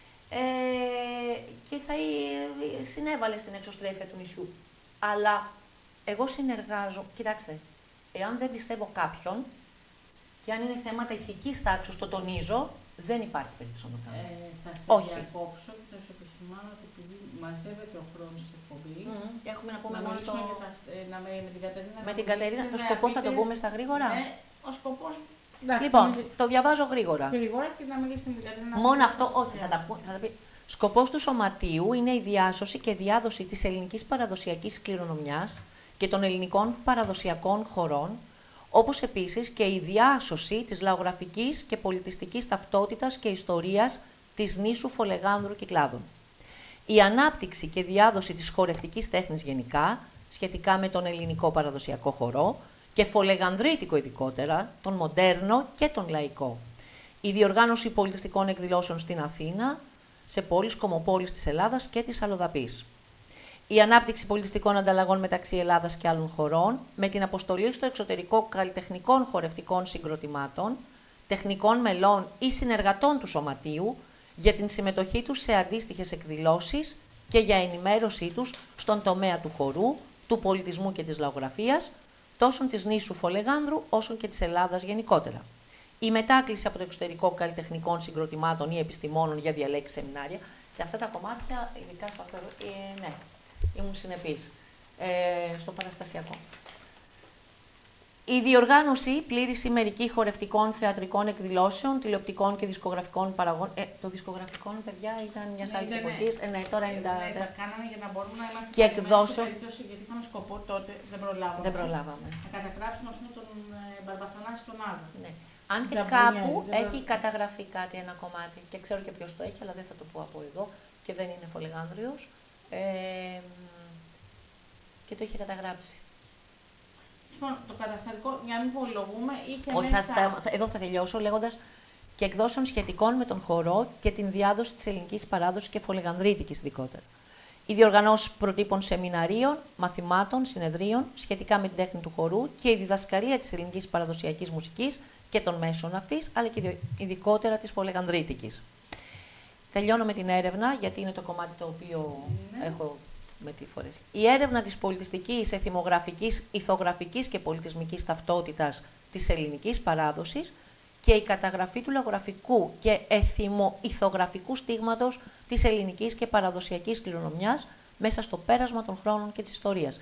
και θα συνέβαλε στην εξωστρέφεια του νησιού. Αλλά εγώ συνεργάζω, κοιτάξτε, εάν δεν πιστεύω κάποιον και αν είναι θέματα ηθικής τάξης, το τονίζω, δεν υπάρχει περίπτωση να το κάνω. Θα σε διακόψω και θα σου επισημάνω ότι επειδή μαζεύεται ο χρόνος στην εκπομπή. Έχουμε να πούμε μόνο το. Με την Κατερίνα. Με την Κατερίνα, το σκοπό θα το πούμε στα γρήγορα. Ναι, ο σκοπός. Λοιπόν, το διαβάζω γρήγορα. Γρήγορα και να μιλήσετε με την Κατερίνα. Μόνο αυτό, όχι, θα τα πει. Σκοπός του Σωματείου είναι η διάσωση και διάδοση της ελληνικής παραδοσιακής κληρονομιάς και των ελληνικών παραδοσιακών χωρών, όπως επίσης και η διάσωση της λαογραφικής και πολιτιστικής ταυτότητας και ιστορίας της νήσου Φολεγάνδρου Κυκλάδων. Η ανάπτυξη και διάδοση της χορευτικής τέχνης γενικά, σχετικά με τον ελληνικό παραδοσιακό χορό, και φολεγανδρίτικο ειδικότερα, τον μοντέρνο και τον λαϊκό. Η διοργάνωση πολιτιστικών εκδηλώσεων στην Αθήνα, σε πόλεις κομμοπόλεις της Ελλάδας και της Αλλοδαπής. Η ανάπτυξη πολιτιστικών ανταλλαγών μεταξύ Ελλάδας και άλλων χωρών, με την αποστολή στο εξωτερικό καλλιτεχνικών χορευτικών συγκροτημάτων, τεχνικών μελών ή συνεργατών του Σωματείου, για την συμμετοχή τους σε αντίστοιχες εκδηλώσεις και για ενημέρωσή τους στον τομέα του χορού, του πολιτισμού και της λαογραφίας, τόσο της νήσου Φολεγάνδρου όσο και της Ελλάδας γενικότερα. Η μετάκληση από το εξωτερικό καλλιτεχνικών συγκροτημάτων ή επιστημόνων για διαλέξεις σεμινάρια. Σε αυτά τα κομμάτια, ειδικά σε αυτό, ναι, ήμουν συνεπής. Στο παραστασιακό. Η διοργάνωση πλήρης ημερική χορευτικών θεατρικών εκδηλώσεων, τηλεοπτικών και δισκογραφικών παραγών. Το δισκογραφικών, παιδιά, ήταν μια άλλη εποχή. Ναι, τώρα είναι τα. Τα κάναμε για να μπορούμε να είμαστε. Και εκδόσεων. Γιατί είχαμε σκοπό τότε, δεν προλάβαμε. Να καταγράψουμε τον Μπαρμπαθανάση τον άλλο. Ναι. Αν και κάπου έχει καταγραφεί κάτι, ένα κομμάτι, και ξέρω και ποιος το έχει, αλλά δεν θα το πω από εδώ, και δεν είναι Φολεγάνδριος, και το είχε καταγράψει. Λοιπόν, το καταστατικό, για να μην πολυλογούμε, είχε όχι, μέσα. Εδώ θα τελειώσω λέγοντας και εκδόσεων σχετικών με τον χορό και την διάδοση της ελληνικής παράδοσης και φολεγανδρίτικης ειδικότερα. Οι διοργανώσεις προτύπων σεμιναρίων, μαθημάτων, συνεδρίων σχετικά με την τέχνη του χορού και η διδασκαλία της ελληνικής παραδοσιακής μουσικής και των μέσων αυτής, αλλά και ειδικότερα της φολεγανδρίτικης. Τελειώνω με την έρευνα, γιατί είναι το κομμάτι το οποίο έχω με τη φορέση. Η έρευνα της πολιτιστικής, εθιμογραφικής, ηθογραφικής και πολιτισμικής ταυτότητας της ελληνικής παράδοσης και η καταγραφή του λαογραφικού και εθιμοηθογραφικού στίγματος της ελληνικής και παραδοσιακής κληρονομιάς μέσα στο πέρασμα των χρόνων και της ιστορίας.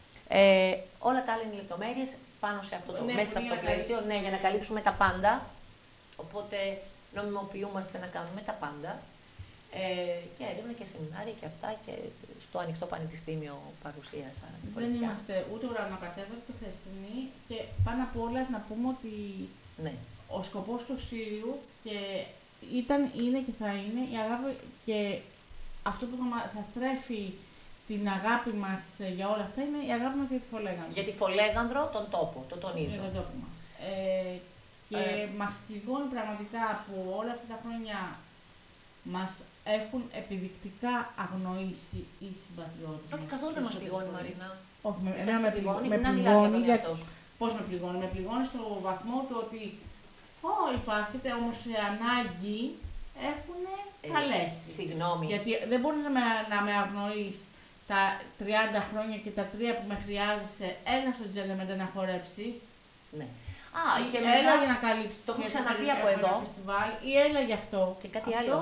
Όλα τα άλλα είναι λεπτομέρειες πάνω σε αυτό το, μέσα σε αυτό το πλαίσιο, ναι, για να καλύψουμε τα πάντα. Οπότε νομιμοποιούμαστε να κάνουμε τα πάντα. Και έρευνα και σεμινάρια και αυτά, και στο ανοιχτό πανεπιστήμιο παρουσίασα τη φορεσιά. Δεν είμαστε ούτε ουρανοκατέβατοι ούτε χθεσινοί, και πάνω απ' όλα να πούμε ότι ο σκοπός του Σύριου και ήταν, είναι και θα είναι η αγάπη, και αυτό που θα θρέφει την αγάπη μας για όλα αυτά είναι η αγάπη μας για τη Φολέγανδρο. Για τη Φολέγανδρο, τον τόπο, το τονίζω. Για τον τόπο μας. Και μας πληγώνει πραγματικά που όλα αυτά τα χρόνια μας έχουν επιδεικτικά αγνοήσει οι συμπατριώτες. Όχι, καθόλου δεν μας πληγώνει, Μαρίνα. Όχι, με πληγώνει. Πώς με πληγώνει? Με πληγώνει στο βαθμό του ότι υπάρχετε, όμως σε ανάγκη έχουν καλέσει. Συγγνώμη. Γιατί δεν μπορείς να με αγνοείς τα 30 χρόνια και τα 3 που με χρειάζεσαι, έλα στο Τζέλεμεντε να χορέψεις. Ναι. Και έλα για να καλύψεις. Το έχω ξαναπεί από εδώ. Φεστιβάλ, ή έλα γι' αυτό. Και κάτι άλλο.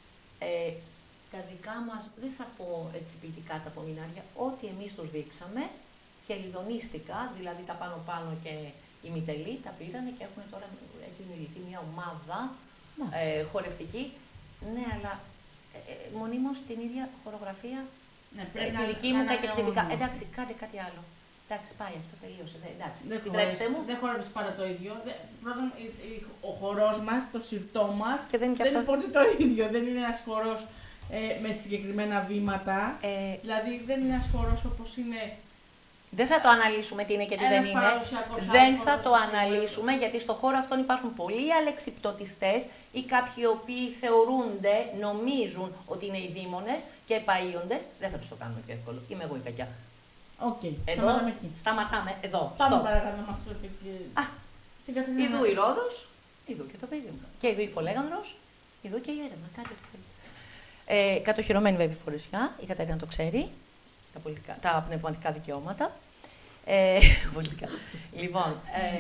Τα δικά μας, δεν θα πω έτσι ποιητικά τα απομεινάρια, ό,τι εμείς τους δείξαμε, χελιδονίστικα, δηλαδή τα πάνω-πάνω και οι μητελοί τα πήρανε και τώρα έχει δημιουργηθεί μια ομάδα χορευτική. Ναι, αλλά μονίμως την ίδια χορογραφία Ναι, τη δική μου κακεκτυπικά. Εντάξει, κάντε κάτι άλλο. Εντάξει, πάει αυτό, τελείωσε. Εντάξει, επιτρέψτε μου. Δεν χορεύεις πάρα το ίδιο. Πρώτον, ο χορός μας, το συρτό μας, δεν είναι ποτέ το ίδιο. Δεν είναι ένας χορός με συγκεκριμένα βήματα. Δηλαδή, δεν είναι ένας χορός όπως είναι. Δεν θα το αναλύσουμε τι είναι και τι δεν είναι. Δεν θα το αναλύσουμε, γιατί στο χώρο αυτόν υπάρχουν πολλοί αλεξιπτωτιστές ή κάποιοι οι οποίοι θεωρούνται, νομίζουν ότι είναι οι δήμονες και επαΐοντες. Δεν θα τους το κάνουμε πιο εύκολο. Είμαι εγώ η κακιά. Οκ, σταματάμε εκεί. Σταματάμε εδώ. Πάμε παρακάτω να μας πει την Κατερίνα. Ιδού η Ρόδος, ιδού και το παιδί μου. Και ιδού η Φολέγανδρος, ιδού και η Έρευνα. Κάτι έτσι. Κατοχυρωμένη βέβαια η Φορεσιά, η Κατερίνα το ξέρει. Τα πνευματικά δικαιώματα. Πολιτικά. Λοιπόν,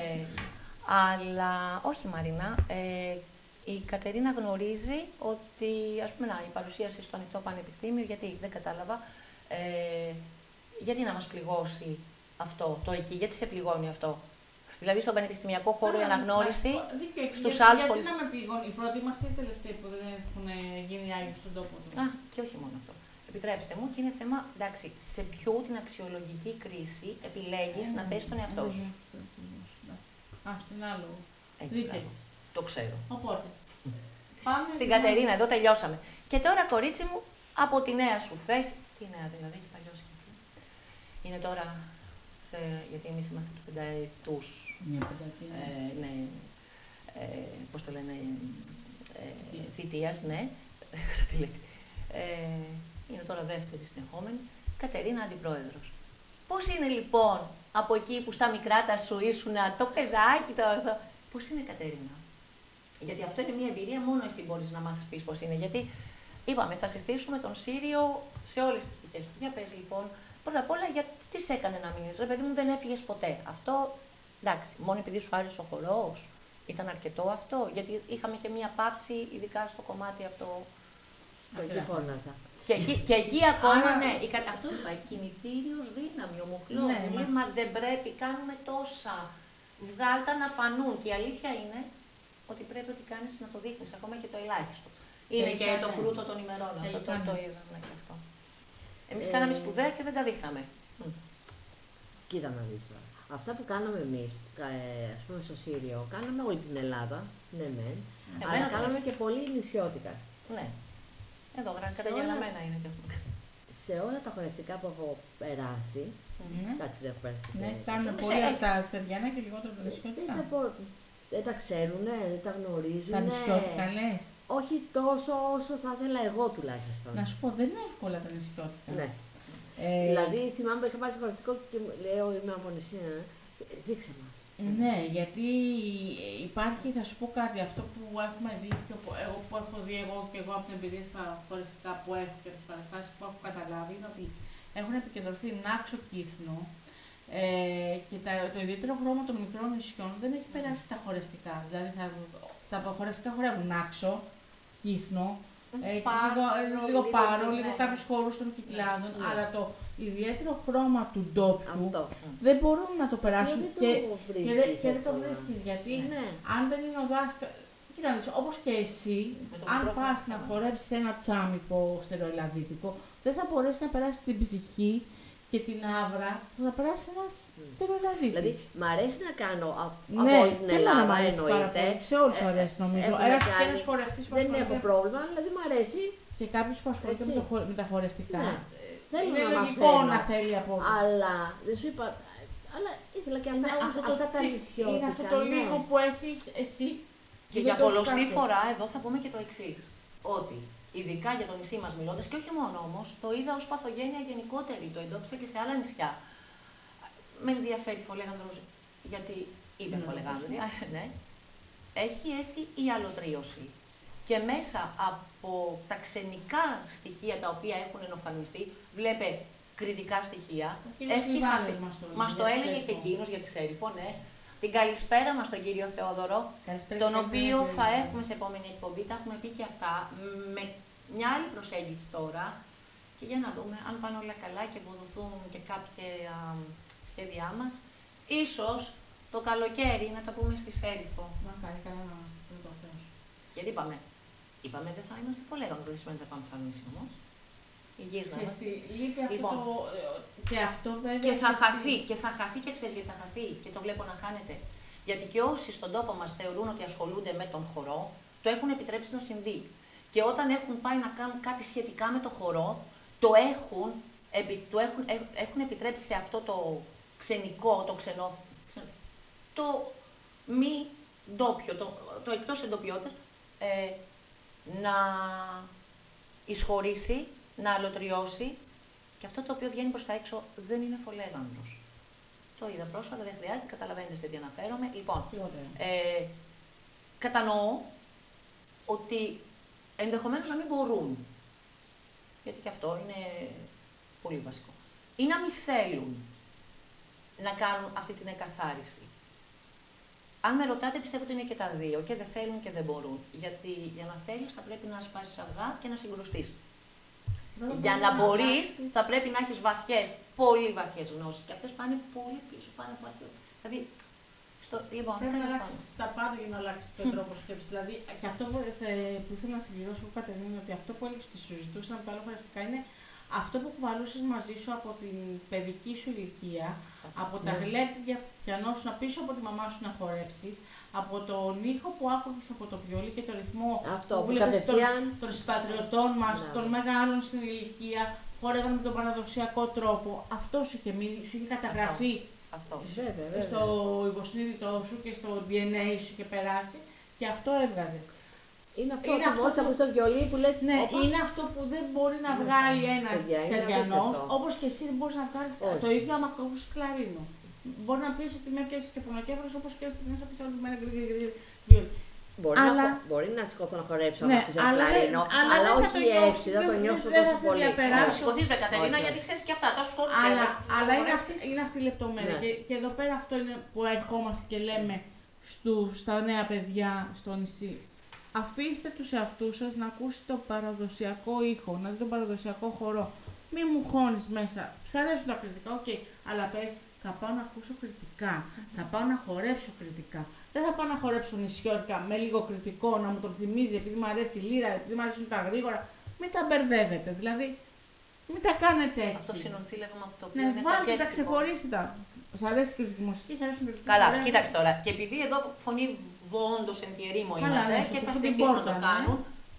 αλλά όχι Μαρίνα, η Κατερίνα γνωρίζει ότι, ας πούμε, η παρουσίαση στο Ανοιχτό Πανεπιστήμιο, γιατί δεν κατάλαβα, γιατί να μας πληγώσει αυτό, το εκεί, γιατί σε πληγώνει αυτό. Δηλαδή στον πανεπιστημιακό χώρο η αναγνώριση στους άλλους πολίτες. Γιατί να με πληγώνει, οι πρώτοι μας ή οι τελευταίοι που δεν έχουν γίνει άγιοι στον τόπο του. Και όχι μόνο αυτό. Επιτρέψτε μου, και είναι θέμα, εντάξει, σε ποιου την αξιολογική κρίση επιλέγεις να θέσεις τον εαυτό σου. Στην άλλο. Έτσι, το ξέρω. Οπότε, στην Κατερίνα, εδώ τελειώσαμε. Και τώρα, κορίτσι μου, από τη νέα σου θέση, τι νέα δηλαδή, έχει παλιώσει και αυτή. Είναι τώρα, γιατί εμείς είμαστε και πενταετούς. Μια πενταετία. Ναι, πώς το λένε, θητείας, ναι. Είναι τώρα δεύτερη συνεχόμενη, Κατερίνα Αντιπρόεδρος. Πώς είναι λοιπόν από εκεί που στα μικρά τα σου ήσουν το παιδάκι, πώς είναι Κατερίνα? Γιατί αυτό είναι μια εμπειρία, μόνο εσύ μπορείς να μας πεις πώς είναι. Γιατί είπαμε, θα συστήσουμε τον Σύριο σε όλες τις πτυχές του. Για πες λοιπόν, πρώτα απ' όλα, γιατί τι σε έκανε να μείνεις? Ρε παιδί μου, δεν έφυγες ποτέ. Αυτό, εντάξει, μόνο επειδή σου άρεσε ο χορός, ήταν αρκετό αυτό? Γιατί είχαμε και μια παύση, ειδικά στο κομμάτι αυτό. Εκεί φώναζα. Και εκεί ακόμα, ναι, αυτό είπα, κινητήριος δύναμη, ο μοχλός. Ναι, μα δεν πρέπει, κάνουμε τόσα. Βγάλτα να φανούν. Και η αλήθεια είναι ότι πρέπει ότι κάνεις να το δείχνεις, ακόμα και το ελάχιστο. Είναι και το φρούτο των ημερών. Αυτό το είδαμε και αυτό. Εμείς κάναμε σπουδαία και δεν τα δείχναμε. Κοίτα να δεις. Αυτά που κάναμε εμείς, ας πούμε στο Σύριο, κάναμε όλη την Ελλάδα, ναι μεν, αλλά κάναμε και πολύ νησιώτικα. Ναι. Εδώ, καταγεγραμμένα είναι και αυτό. Σε όλα τα χορευτικά που έχω περάσει, κάτι δεν έχω περάσει. Ναι, κάνουν πολύ από τα στεριάνα και λιγότερο από τα νησιώτικα. Δεν τα ξέρουν, δεν τα γνωρίζουν. Τα νησιώτικα λες? Όχι τόσο όσο θα ήθελα εγώ τουλάχιστον. Να σου πω, δεν είναι εύκολα τα νησιώτικα. Ναι. Δηλαδή θυμάμαι που είχα πάει στο χορευτικό και λέω είμαι από νησί, δείξε μας. Ναι, γιατί υπάρχει, θα σου πω κάτι, αυτό που έχουμε δει και εγώ που έχω δει και εγώ από την εμπειρία στα χορευτικά που έχω και τις παραστάσεις που έχω καταλάβει, είναι ότι έχουν επικεντρωθεί Νάξο, Κύθνο και το ιδιαίτερο χρώμα των μικρών νησιών δεν έχει περάσει στα χορευτικά. Δηλαδή τα χορευτικά χορεύουν Νάξο, Κύθνο, λίγο Πάρο, λίγο κάποιους χώρους των Κυκλάδων, αλλά το ιδιαίτερο χρώμα του ντόπιου δεν μπορούν να το περάσουν και δεν το βρίσκεις. Γιατί αν δεν είναι ο δάσκαλος. Κοίτα, όπως και εσύ, αν πας να χορέψεις ένα τσάμικο στερεοελαδίτικο, δεν θα μπορέσεις να περάσεις την ψυχή και την άβρα που θα περάσει ένας στερεοελαδίτης. Δηλαδή, μ' αρέσει να κάνω από όλη την Ελλάδα, εννοείται. Σε όλους αρέσει νομίζω. Ένας χορευτής που δεν έχω πρόβλημα, δηλαδή μ' αρέσει. Και κάποιος που ασχολείται με τα χορευτικά. Είναι λογικό να θέλει από. Αλλά δεν σου είπα. Αλλά ήθελα και αυτά τα νησιώτικα. Είναι αυτό το λίγο που έχεις εσύ. Και για πολλωστή φορά εδώ θα πούμε και το εξής. Ότι ειδικά για το νησί μας μιλώντας, και όχι μόνο όμως, το είδα ως παθογένεια γενικότερη. Το εντόπισα και σε άλλα νησιά. Με ενδιαφέρει η Φολέγανδρος, γιατί είπε Φολεγάνδρη, ναι. Έχει έρθει η αλωτρίωση. Και μέσα από τα ξενικά στοιχεία τα οποία έχουν ενοφθαλμιστεί, βλέπε κριτικά στοιχεία. Έχει χαθεί. Μας το έλεγε και εκείνος για τη Σέριφο, ναι. Την καλησπέρα μας στον κύριο Θεόδωρο, τον οποίο θα έχουμε σε επόμενη εκπομπή, τα έχουμε πει και αυτά, με μια άλλη προσέγγιση τώρα. Και για να δούμε αν πάνε όλα καλά και βοδοθούν και κάποια σχέδιά μας. Ίσως το καλοκαίρι να τα πούμε στη Σέριφο. Μακάρι, καλά να είμαστε, με το Θεό. Γιατί είπαμε δεν θα είμαστε Φολέγανδρο, δεν σημαίνει ότι θα πάμε σε άλλο νησί όμως. Υγιής να είμαστε. Λείπει αυτό Λοιπόν, και αυτό βέβαια. Και θα χαθεί και ξέρεις γιατί θα χαθεί και το βλέπω να χάνεται. Γιατί και όσοι στον τόπο μας θεωρούν ότι ασχολούνται με τον χορό, το έχουν επιτρέψει να συμβεί. Και όταν έχουν πάει να κάνουν κάτι σχετικά με το χορό, έχουν επιτρέψει σε αυτό το ξενικό, το μη ντόπιο, το εκτός εντοπιότητας, να εισχωρήσει, να αλωτριώσει και αυτό το οποίο βγαίνει προς τα έξω δεν είναι φολέγανδρος. Το είδα πρόσφατα, δεν χρειάζεται, καταλαβαίνετε σε τι αναφέρομαι. Λοιπόν, κατανοώ ότι ενδεχομένως να μην μπορούν, γιατί και αυτό είναι πολύ βασικό, ή να μην θέλουν να κάνουν αυτή την εκαθάριση. Αν με ρωτάτε, πιστεύω ότι είναι και τα δύο, και δεν θέλουν και δεν μπορούν. Γιατί για να θέλεις θα πρέπει να σπάσεις αυγά και να συγκρουστείς. Για να μπορείς, θα πρέπει να έχεις πολύ βαθιές γνώσεις. Και αυτές πάνε πολύ πίσω, πάνε από αρχαίο. Δηλαδή, λοιπόν, πρέπει να αλλάξεις τα πάντα για να αλλάξεις τον τρόπο σκέψης. Δηλαδή, και αυτό που ήθελα να συμπληρώσω, Κατερίνα, ότι αυτό που έλεγες, τη συζητούσαμε από τα άλλα χαρακτηριστικά, είναι αυτό που κουβαλούσες μαζί σου από την παιδική σου ηλικία, από τα γλέντια πιανό σου να πίσω από τη μαμά σου να χορέψεις, από τον ήχο που άκουγες από το βιολί και το ρυθμό που βλέπεις των συμπατριωτών μας, των μεγάλων στην ηλικία, χόρευαν με τον παραδοσιακό τρόπο. Αυτό σου είχε μείνει, σου είχε καταγραφεί στο υποσυνείδητό σου και στο DNA σου είχε περάσει και αυτό έβγαζες. Είναι αυτό που ακούς στο βιολί που λες. Ναι, είναι αυτό που δεν μπορεί να βγάλει ένας στεριανός, όπως και εσύ δεν μπορείς να βγάλεις το ίδιο άμα ακούσεις κλαρίνο. Μπορεί να πεις ότι με έπιασες και πονοκέφαλος όπως και στην μέσα πεις άλλο μένα βιολί. Μπορεί να σηκωθώ να χορέψω άμα ακούσεις κλαρίνο, αλλά όχι έτσι, δεν το νιώσω τόσο πολύ. Να σηκωθείς με Κατερίνα, γιατί ξέρεις και αυτά, τόσους χώρους. Αλλά είναι αυτή η λεπτομέρεια. Και εδώ πέρα αυτό είναι που ερχόμαστε και λέμε στα νέα παιδιά στο νησί. Αφήστε τους εαυτούς σας να ακούσετε το παραδοσιακό ήχο, να δείτε τον παραδοσιακό χορό. Μη μου χώνεις μέσα. Σ' αρέσουν τα κριτικά, οκ. Αλλά πες, θα πάω να ακούσω κριτικά. Θα πάω να χορέψω κριτικά. Δεν θα πάω να χορέψω νησιώτικα με λίγο κριτικό, να μου το θυμίζει επειδή μου αρέσει η λύρα, επειδή μου αρέσουν τα γρήγορα. Μην τα μπερδεύετε. Δηλαδή, μην τα κάνετε έτσι. Αυτό συνονθήλευμα από το οποίο είναι βάλτε τα, ξεχωρίστε τα. Σ' αρέσει η κριτική μουσική, σ' αρέσουν κριτικά. Καλά, κοίταξε τώρα. Και επειδή εδώ φωνή βόντος εν τη ερήμο είμαστε και θα συνεχίσουν να το κάνουν,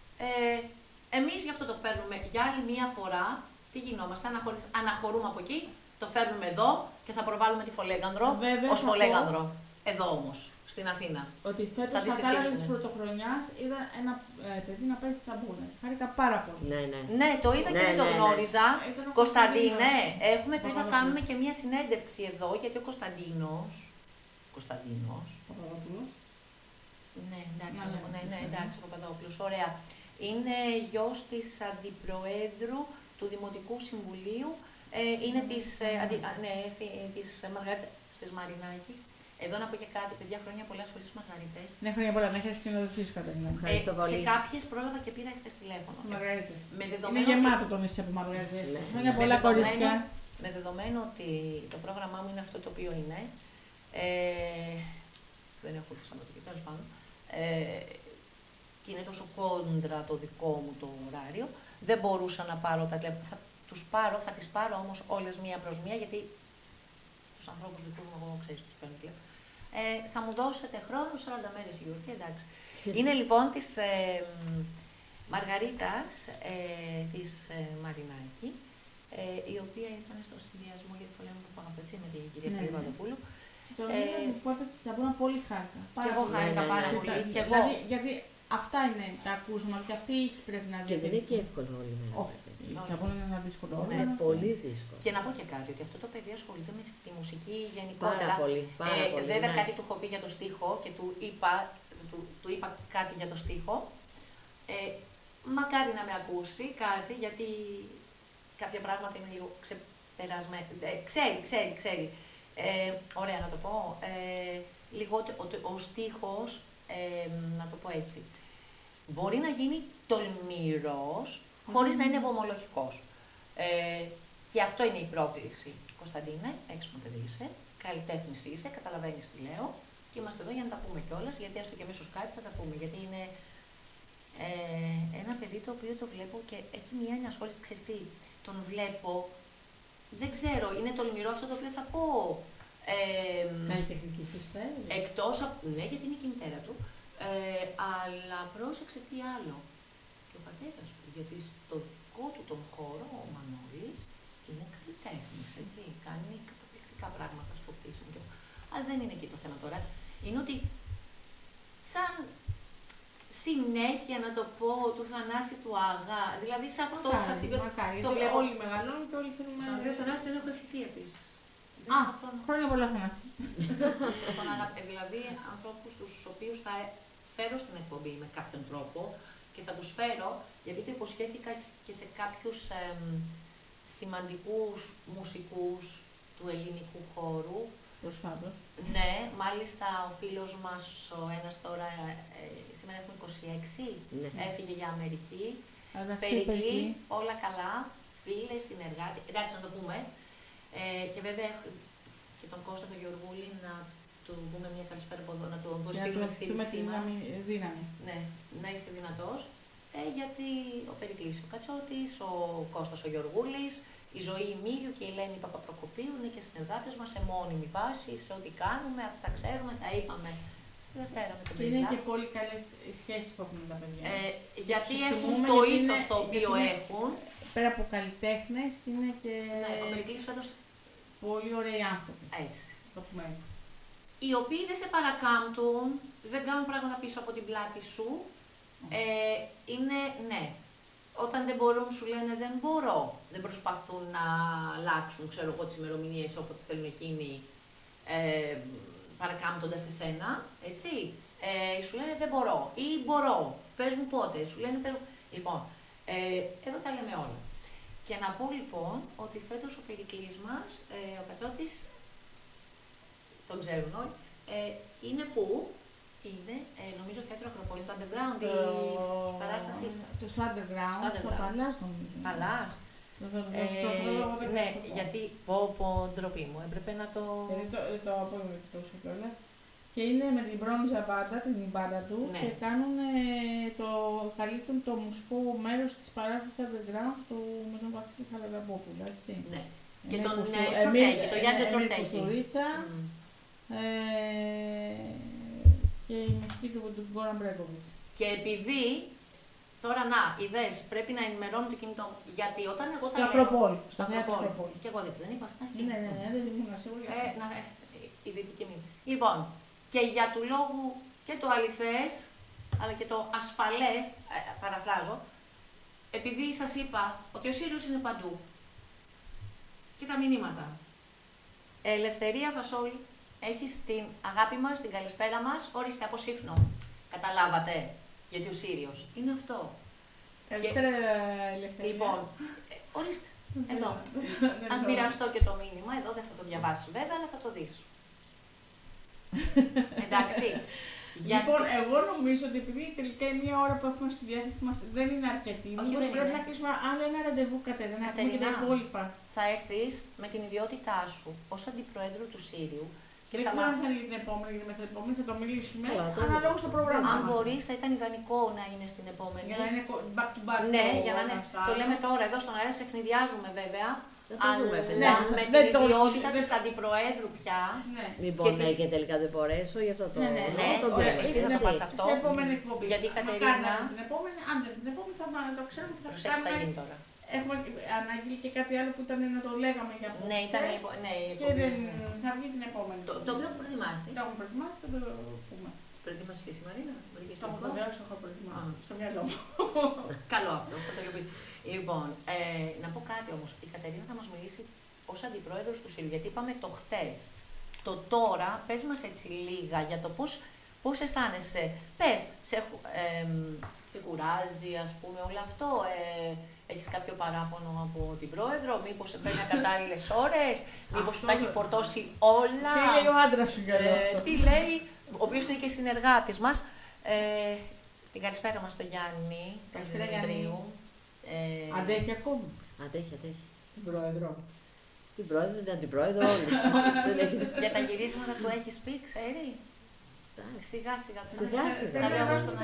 εμείς γι' αυτό το παίρνουμε για άλλη μία φορά. Τι γινόμαστε, αναχωρούμε από εκεί, το φέρνουμε εδώ και θα προβάλλουμε τη Φολέγανδρο ως Φολέγανδρο. Εδώ όμως, στην Αθήνα. Ότι φέτος στα κάλατα της πρωτοχρονιάς είδα ένα παιδί να παίζει τσαμπούνα. Χάρηκα πάρα πολύ. Ναι, το είδα και δεν το γνώριζα. Κωνσταντίνε, έχουμε πει να κάνουμε και μία συνέντευξη εδώ, γιατί ο Κωνσταντίνος. Ναι, εντάξει, ο Παπαδόπουλος, ωραία. Είναι γιος της Αντιπροέδρου του Δημοτικού Συμβουλίου, είναι της Μαργαρίτα στις Μαρινάκη. Εδώ να πω και κάτι, παιδιά, χρόνια πολλά σχολείς στις Μαργαρίτες. Ναι, χρόνια πολλά, να έχεις και να δοθείς Κατερίνα. Ευχαριστώ πολύ. Σε κάποιες πρόλαβα και πήρα χθες τηλέφωνο. Στις Μαργαρίτες. Είναι γεμάτο το νησί από Μαργαρίτες. Χρόνια πολλά κορίτσια. Με δεδομένο ότι το πρόγραμμά μου είναι αυτό το οποίο είναι, δεν έχω τη Σαββατοκύριακο, τέλος πάντων, και είναι τόσο κόντρα το δικό μου το ωράριο, δεν μπορούσα να πάρω τα τηλέφωνα. Θα τις πάρω όμως όλες μία προς μία, γιατί τους ανθρώπους δικούς μου, εγώ ξέρεις, τους παίρνω τηλέφωνα. Θα μου δώσετε χρόνο, 40 μέρες η γιορτή, εντάξει. Είναι λοιπόν της Μαργαρίτας, της Μαρινάκη, η οποία ήταν στο συνδυασμό, γιατί το λέμε πάνω από έτσι, με την κυρία Φίλη Παντοπούλου. Το λέω που έπαιζε στη τσαμπούνα πολύ χάρηκα. Και εγώ χάρηκα πάρα πολύ. Γιατί αυτά είναι τα ακούσματα και αυτή πρέπει να δει. Και δεν είναι και εύκολο όλη μέρα. Όχι. Η τσαμπούνα είναι ένα δύσκολο. Είναι πολύ δύσκολο. Και να πω και κάτι, ότι αυτό το παιδί ασχολείται με τη μουσική γενικότερα. Πάρα πολύ. Βέβαια κάτι του έχω πει για το στίχο και του είπα κάτι για το στίχο. Μακάρι να με ακούσει κάτι, γιατί κάποια πράγματα είναι λίγο ξεπερασμένα. Ξέρει. Ωραία να το πω. Ο στίχος, να το πω έτσι, μπορεί να γίνει τολμηρός, χωρίς να είναι βομολογικός. Και αυτό είναι η πρόκληση. Κωνσταντίνε, έξυπνο παιδί είσαι, καλλιτέχνης είσαι, καταλαβαίνεις τι λέω και είμαστε εδώ για να τα πούμε κιόλας, γιατί έστω και μέσω Skype θα τα πούμε, γιατί είναι ένα παιδί το οποίο το βλέπω και έχει μια ενασχόληση, ξέρεις τι, τον βλέπω, δεν ξέρω, είναι τολμηρό αυτό το οποίο θα πω. Καλλιτεχνική πιστεύω. Εκτός από, ναι, γιατί είναι και η μητέρα του, αλλά πρόσεξε τι άλλο. Και ο πατέρας του, γιατί στο δικό του τον χώρο, ο Μανώλης, είναι καλλιτέχνης, έτσι, κάνει καταπληκτικά πράγματα στο πτήσιμο και αυτό. Αλλά δεν είναι εκεί το θέμα τώρα. Είναι ότι σαν συνέχεια, να το πω, του Θανάση του Αγά, δηλαδή σε αυτό το βλέπω. Όλοι μεγαλώνουν και όλοι θέλουμε. Στον οποίο Θανάση δεν έχω ευχηθεί επίσης. Χρόνια πολλά Θανάση. Δηλαδή, ανθρώπους τους οποίους θα φέρω στην εκπομπή με κάποιον τρόπο και θα τους φέρω, γιατί το υποσχέθηκα και σε κάποιους σημαντικούς μουσικούς του ελληνικού χώρου. Προσφάτως. Ναι, μάλιστα ο φίλος μας, ο ένας τώρα, σήμερα έχουμε 26, έφυγε για Αμερική. Περικλή, όλα καλά, φίλες, συνεργάτες, εντάξει να το πούμε. Και βέβαια και τον Κώστα τον Γεωργούλη να του πούμε μια καλησπέρα από εδώ, να του στείλουμε τη στήριξή μας. Ναι, να είσαι δυνατός. Γιατί ο Περικλής ο Κατσότης, ο Κώστας ο Γεωργούλης, η Ζωή Μίλιου και η Ελένη Παπαπροκοπίου είναι και συνεργάτες μας σε μόνιμη βάση, σε ό,τι κάνουμε, αυτά τα ξέρουμε, τα είπαμε. Δεν ξέραμε το παιδί. Είναι και πολύ καλές σχέσεις που έχουν τα παιδιά. Γιατί έχουν το ήθος το οποίο έχουν. Πέρα από καλλιτέχνες είναι και. Ναι, ο Περικλής φέτος. Πολύ ωραίοι άνθρωποι. Έτσι. Το πούμε έτσι. Οι οποίοι δεν σε παρακάμπτουν, δεν κάνουν πράγματα πίσω από την πλάτη σου. Είναι, ναι. Όταν δεν μπορούν, σου λένε δεν μπορώ. Δεν προσπαθούν να αλλάξουν, ξέρω εγώ, τις ημερομηνίες όποτε θέλουν εκείνοι, παρακάμπτοντας εσένα, έτσι. Σου λένε δεν μπορώ ή μπορώ, πες μου πότε, σου λένε πες μου. Λοιπόν, εδώ τα λέμε όλα. Και να πω λοιπόν ότι φέτος ο Περικλής μας, ο Κατσότης, τον ξέρουν όλοι, είναι που είναι, νομίζω, θέατρο Ακροπόλη, το Underground, η παράσταση. Στο Underground, στο Παλάς νομίζω. Παλάς. Ναι, γιατί πω ντροπή μου, έπρεπε να το. Το απόγευμα τόσο κιόλας. Και είναι με την Μπρόντζα μπάντα, την μπάντα του, και κάνουν καλύπτουν το μουσικό μέρος της παράστασης Underground με τον Βασίλη Χαραλαμπόπουλο, έτσι. Ναι. Και τον Τσορτέκη, τον Γιάννη Τσορτέκη. Και η μουσική του Γκόραν Μπρέκοβιτς. Και επειδή, τώρα να, ιδέες, πρέπει να ενημερώνω το κινητό μου, γιατί όταν εγώ τα λέω... Στο Ακροπόλη. Και εγώ έτσι δεν είπα στην αρχή. Ναι, δεν ήμουν σίγουρη. Η δυτική μήνυ. Λοιπόν, και για του λόγου και το αληθές, αλλά και το ασφαλές, παραφράζω, επειδή σας είπα ότι ο Σύριος είναι παντού. Και τα μηνύματα. Ελευθερία Φασόλη. Έχεις την αγάπη μας, την καλησπέρα μας, ορίστε από Σύφνο. Καταλάβατε, γιατί ο Σύριος είναι αυτό. Καλησπέρα, Ελευθερία. Λοιπόν, ορίστε, εδώ. Ας μοιραστώ και το μήνυμα, εδώ δεν θα το διαβάσεις βέβαια, αλλά θα το δεις. Εντάξει. Λοιπόν, εγώ νομίζω ότι επειδή τελικά η μία ώρα που έχουμε στη διάθεση μας δεν είναι αρκετή, μήπως πρέπει να κλείσουμε άλλο ένα ραντεβού, Κατερίνα, και τα υπόλοιπα. Θα έρθεις με την ιδιότητά σου ως αντιπροέδρου του Σύριου. Δεν ξέρω αν θα είναι την επόμενη ή την επόμενη, θα το μιλήσουμε. Αναλόγως στο πρόγραμμα. Αν μπορείς, θα ήταν ιδανικό να είναι στην επόμενη. Για να είναι back to back. Ναι, για να είναι. Το λέμε τώρα εδώ στον αέρα, σε ευνηδιάζουμε βέβαια. Αλλά με την ιδιότητα της αντιπροέδρου πια. Μην πω ναι και τελικά δεν μπορέσω, γι' αυτό το ναι, εσύ θα το πας αυτό. Στην επόμενη εκπομπή. Γιατί η Κατερίνα. Την επόμενη, αν δεν την επόμενη θα το ξέρουμε. Προσέξτε, θα γίνει τώρα. Έχουμε αναγγείλει και κάτι άλλο που ήταν να το λέγαμε για απόψε. Ναι, ήταν και δεν θα βγει την επόμενη. Το οποίο έχω προετοιμάσει. Το έχουμε προετοιμάσει, θα το πούμε. Προετοιμάσει και εσύ, Μαρίνα. Το έχω βεβαίως, το έχω προετοιμάσει. Στο μυαλό μου. Καλό αυτό, θα το υλοποιήσω. Λοιπόν, να πω κάτι όμως. Η Κατερίνα θα μας μιλήσει ως αντιπρόεδρος του Σύριου, γιατί είπαμε το χτες. Το τώρα, πες μας έτσι λίγα για το πώς αισθάνεσαι. Πες, σε κουράζει, ας πούμε, όλο αυτό. Έχεις κάποιο παράπονο από την πρόεδρο, μήπως σε παίρνει κατάλληλες ώρες, μήπως σου τα έχει φορτώσει όλα. Τι λέει ο άντρας σου για αυτό. Τι λέει, ο οποίος είναι και συνεργάτης μας. Την καλησπέρα μας στο Γιάννη, τον Δημητρίου. Αντέχει ακόμη. Αντέχει. Την πρόεδρο. Την πρόεδρο, την αντιπρόεδρο, όλους. Για τα γυρίσματα του έχεις πει, ξέρει. Σιγά σιγά. Θα λέω στον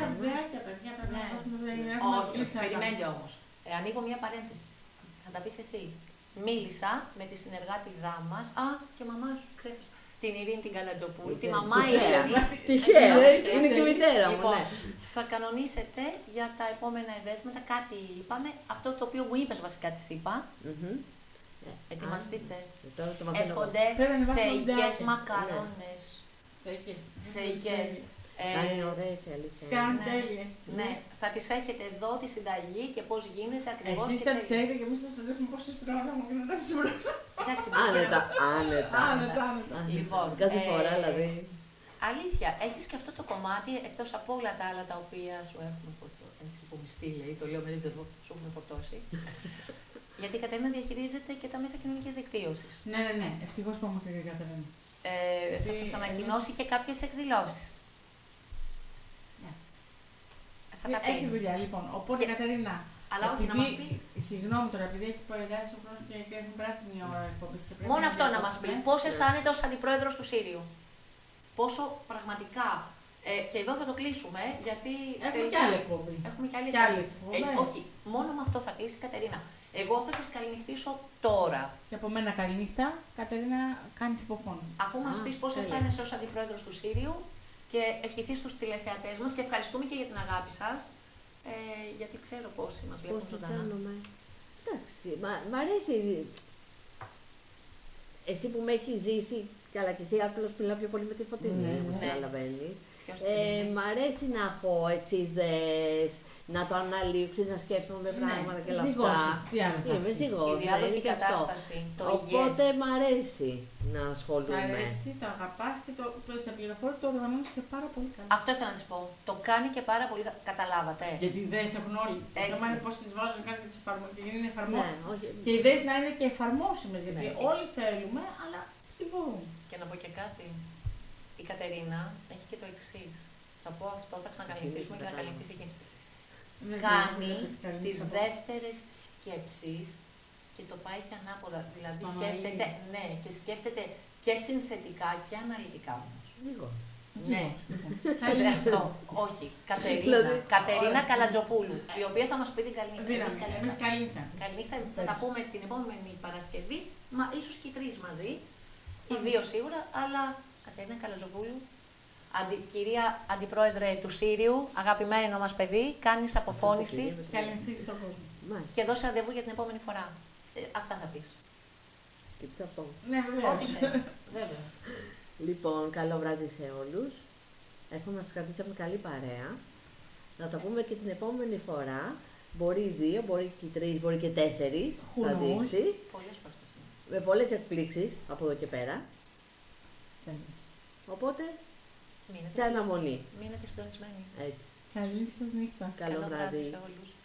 Όχι, περιμένετε όμως. Ανοίγω μια παρένθεση. Θα τα πεις εσύ. Μίλησα με τη συνεργάτηδά μας. Και μαμά σου, ξέρεις. Την Ειρήνη την Καλατζοπούλου, τη μαμά Ειρήνη. Τυχαία, είναι και η μητέρα μου. Λοιπόν, θα κανονίσετε για τα επόμενα εδέσματα. Κάτι είπαμε. Αυτό το οποίο μου είπες βασικά της είπα. Ετοιμαστείτε. Έρχονται θεϊκές μακαρόνες. Θεϊκές. Κάνει ωραίες, αλήθεια. Κάνουν τέλειες. Ναι, θα τις έχετε εδώ τη συνταγή και πώς γίνεται ακριβώς. Εσείς θα τις έχετε και εμείς θα σας δείχνουμε πώς στρώνω μου και να τα ψημπρόξω. Εντάξει, άνετα. Λοιπόν, κάθε φορά δηλαδή. Αλήθεια, έχεις και αυτό το κομμάτι εκτός από όλα τα άλλα τα οποία σου έχουμε φορτώσει. Έχεις υπομειστεί, λέει, το λέω με δίτερο, σου έχουμε φορτώσει. Γιατί η Κατερίνα διαχειρίζεται και τα μέσα κοινωνικής δικτύωσης. Ναι, ευτυχώς που είμαστε και η Κατερίνα. Θα σας ανακοινώσει και κάποιες εκδηλώσεις. Έχει δουλειά, λοιπόν. Οπότε, Κατερίνα. Αλλά όχι να μας πει. Συγγνώμη τώρα, επειδή έχει περάσει ο χρόνος και έχουν περάσει μια ώρα εκπομπής. Μόνο αυτό να μας πει. Πώς αισθάνεται ως αντιπρόεδρος του Σύριου. Πόσο πραγματικά. Και εδώ θα το κλείσουμε, γιατί. Έχουμε κι άλλη εκπομπή. Έχουμε κι άλλη εκπομπή. Όχι, μόνο με αυτό θα κλείσει η Κατερίνα. Εγώ θα σας καληνυχτήσω τώρα. Και από μένα καληνύχτα, Κατερίνα, κάνεις υποφώνηση. Αφού μας πεις πώς αισθάνεσαι ως αντιπρόεδρος του Σύριου και ευχηθείς στους τηλεθεατές μας και ευχαριστούμε και για την αγάπη σας. Γιατί ξέρω πόσοι μας βλέπουν ζωντανά. Εντάξει, μ' αρέσει. Εσύ που με έχεις ζήσει, καλά και εσύ απλώς μιλάω πιο πολύ με τη Φωτεινή, όπως καταλαβαίνεις. Μ' αρέσει να έχω έτσι ιδέες, να το αναλύξεις, να σκέφτομαι πράγματα και όλα αυτά. Είμαι ζυγός, η διάδοχη κατάσταση, το υγιές. Οπότε μ' αρέσει να ασχολούμαι. Σ' αρέσει, το αγαπάς και σε πληροφορεί, το οργανώνεις και πάρα πολύ καλά. Αυτό ήθελα να της πω. Το κάνει και πάρα πολύ καλά. Καταλάβατε. Γιατί οι ιδέες έχουν όλοι. Το θέμα είναι πώς τις βάζουν κάτι και τις εφαρμόζουν. Ναι, και οι ιδέες να είναι και εφαρμόσιμες. Γιατί όλοι θέλουμε, αλλά δεν μπορούμε. Και να πω και κάτι. Η Κατερίνα έχει και το εξής. Θα πω αυτό, θα ξανακαλυφθήσουμε και θα καλυφθείς εκείνη. Κάνει τις δεύτερες σκέψεις και το πάει και ανάποδα. Δηλαδή σκέφτεται, ναι, και σκέφτεται και συνθετικά και αναλυτικά όμως. Ζυγό. Ναι, αυτό. Όχι. Κατερίνα Καλατζοπούλου, η οποία θα μας πει την καληνύχτα. Εμείς καληνύχτα. Καληνύχτα, θα τα πούμε την επόμενη Παρασκευή, μα ίσως και οι τρεις μαζί, οι δύο σίγουρα, αλλά Κατερίνα Καλατζοπούλου. Κυρία Αντιπρόεδρε του Σύριου, αγαπημένο μας παιδί, κάνεις αποφώνηση. Καληνυχτή στον κόσμο. Και δώσε ραντεβού για την επόμενη φορά. Αυτά θα πεις. Και τι θα πω. Ναι, βέβαια. Ό,τι θέλεις. Βέβαια. Λοιπόν, καλό βράδυ σε όλους. Εύχομαι να σας κρατήσαμε καλή παρέα. Να τα πούμε και την επόμενη φορά. Μπορεί 2, μπορεί και 3, μπορεί και 4. Θα δείξει. Πολλές φορές. Με πολλές εκπλήξεις από εδώ και πέρα. Οπότε, σε αναμονή. Μείνετε συντονισμένοι. Έτσι. Καλή σας νύχτα. Καλό βράδυ σε όλους.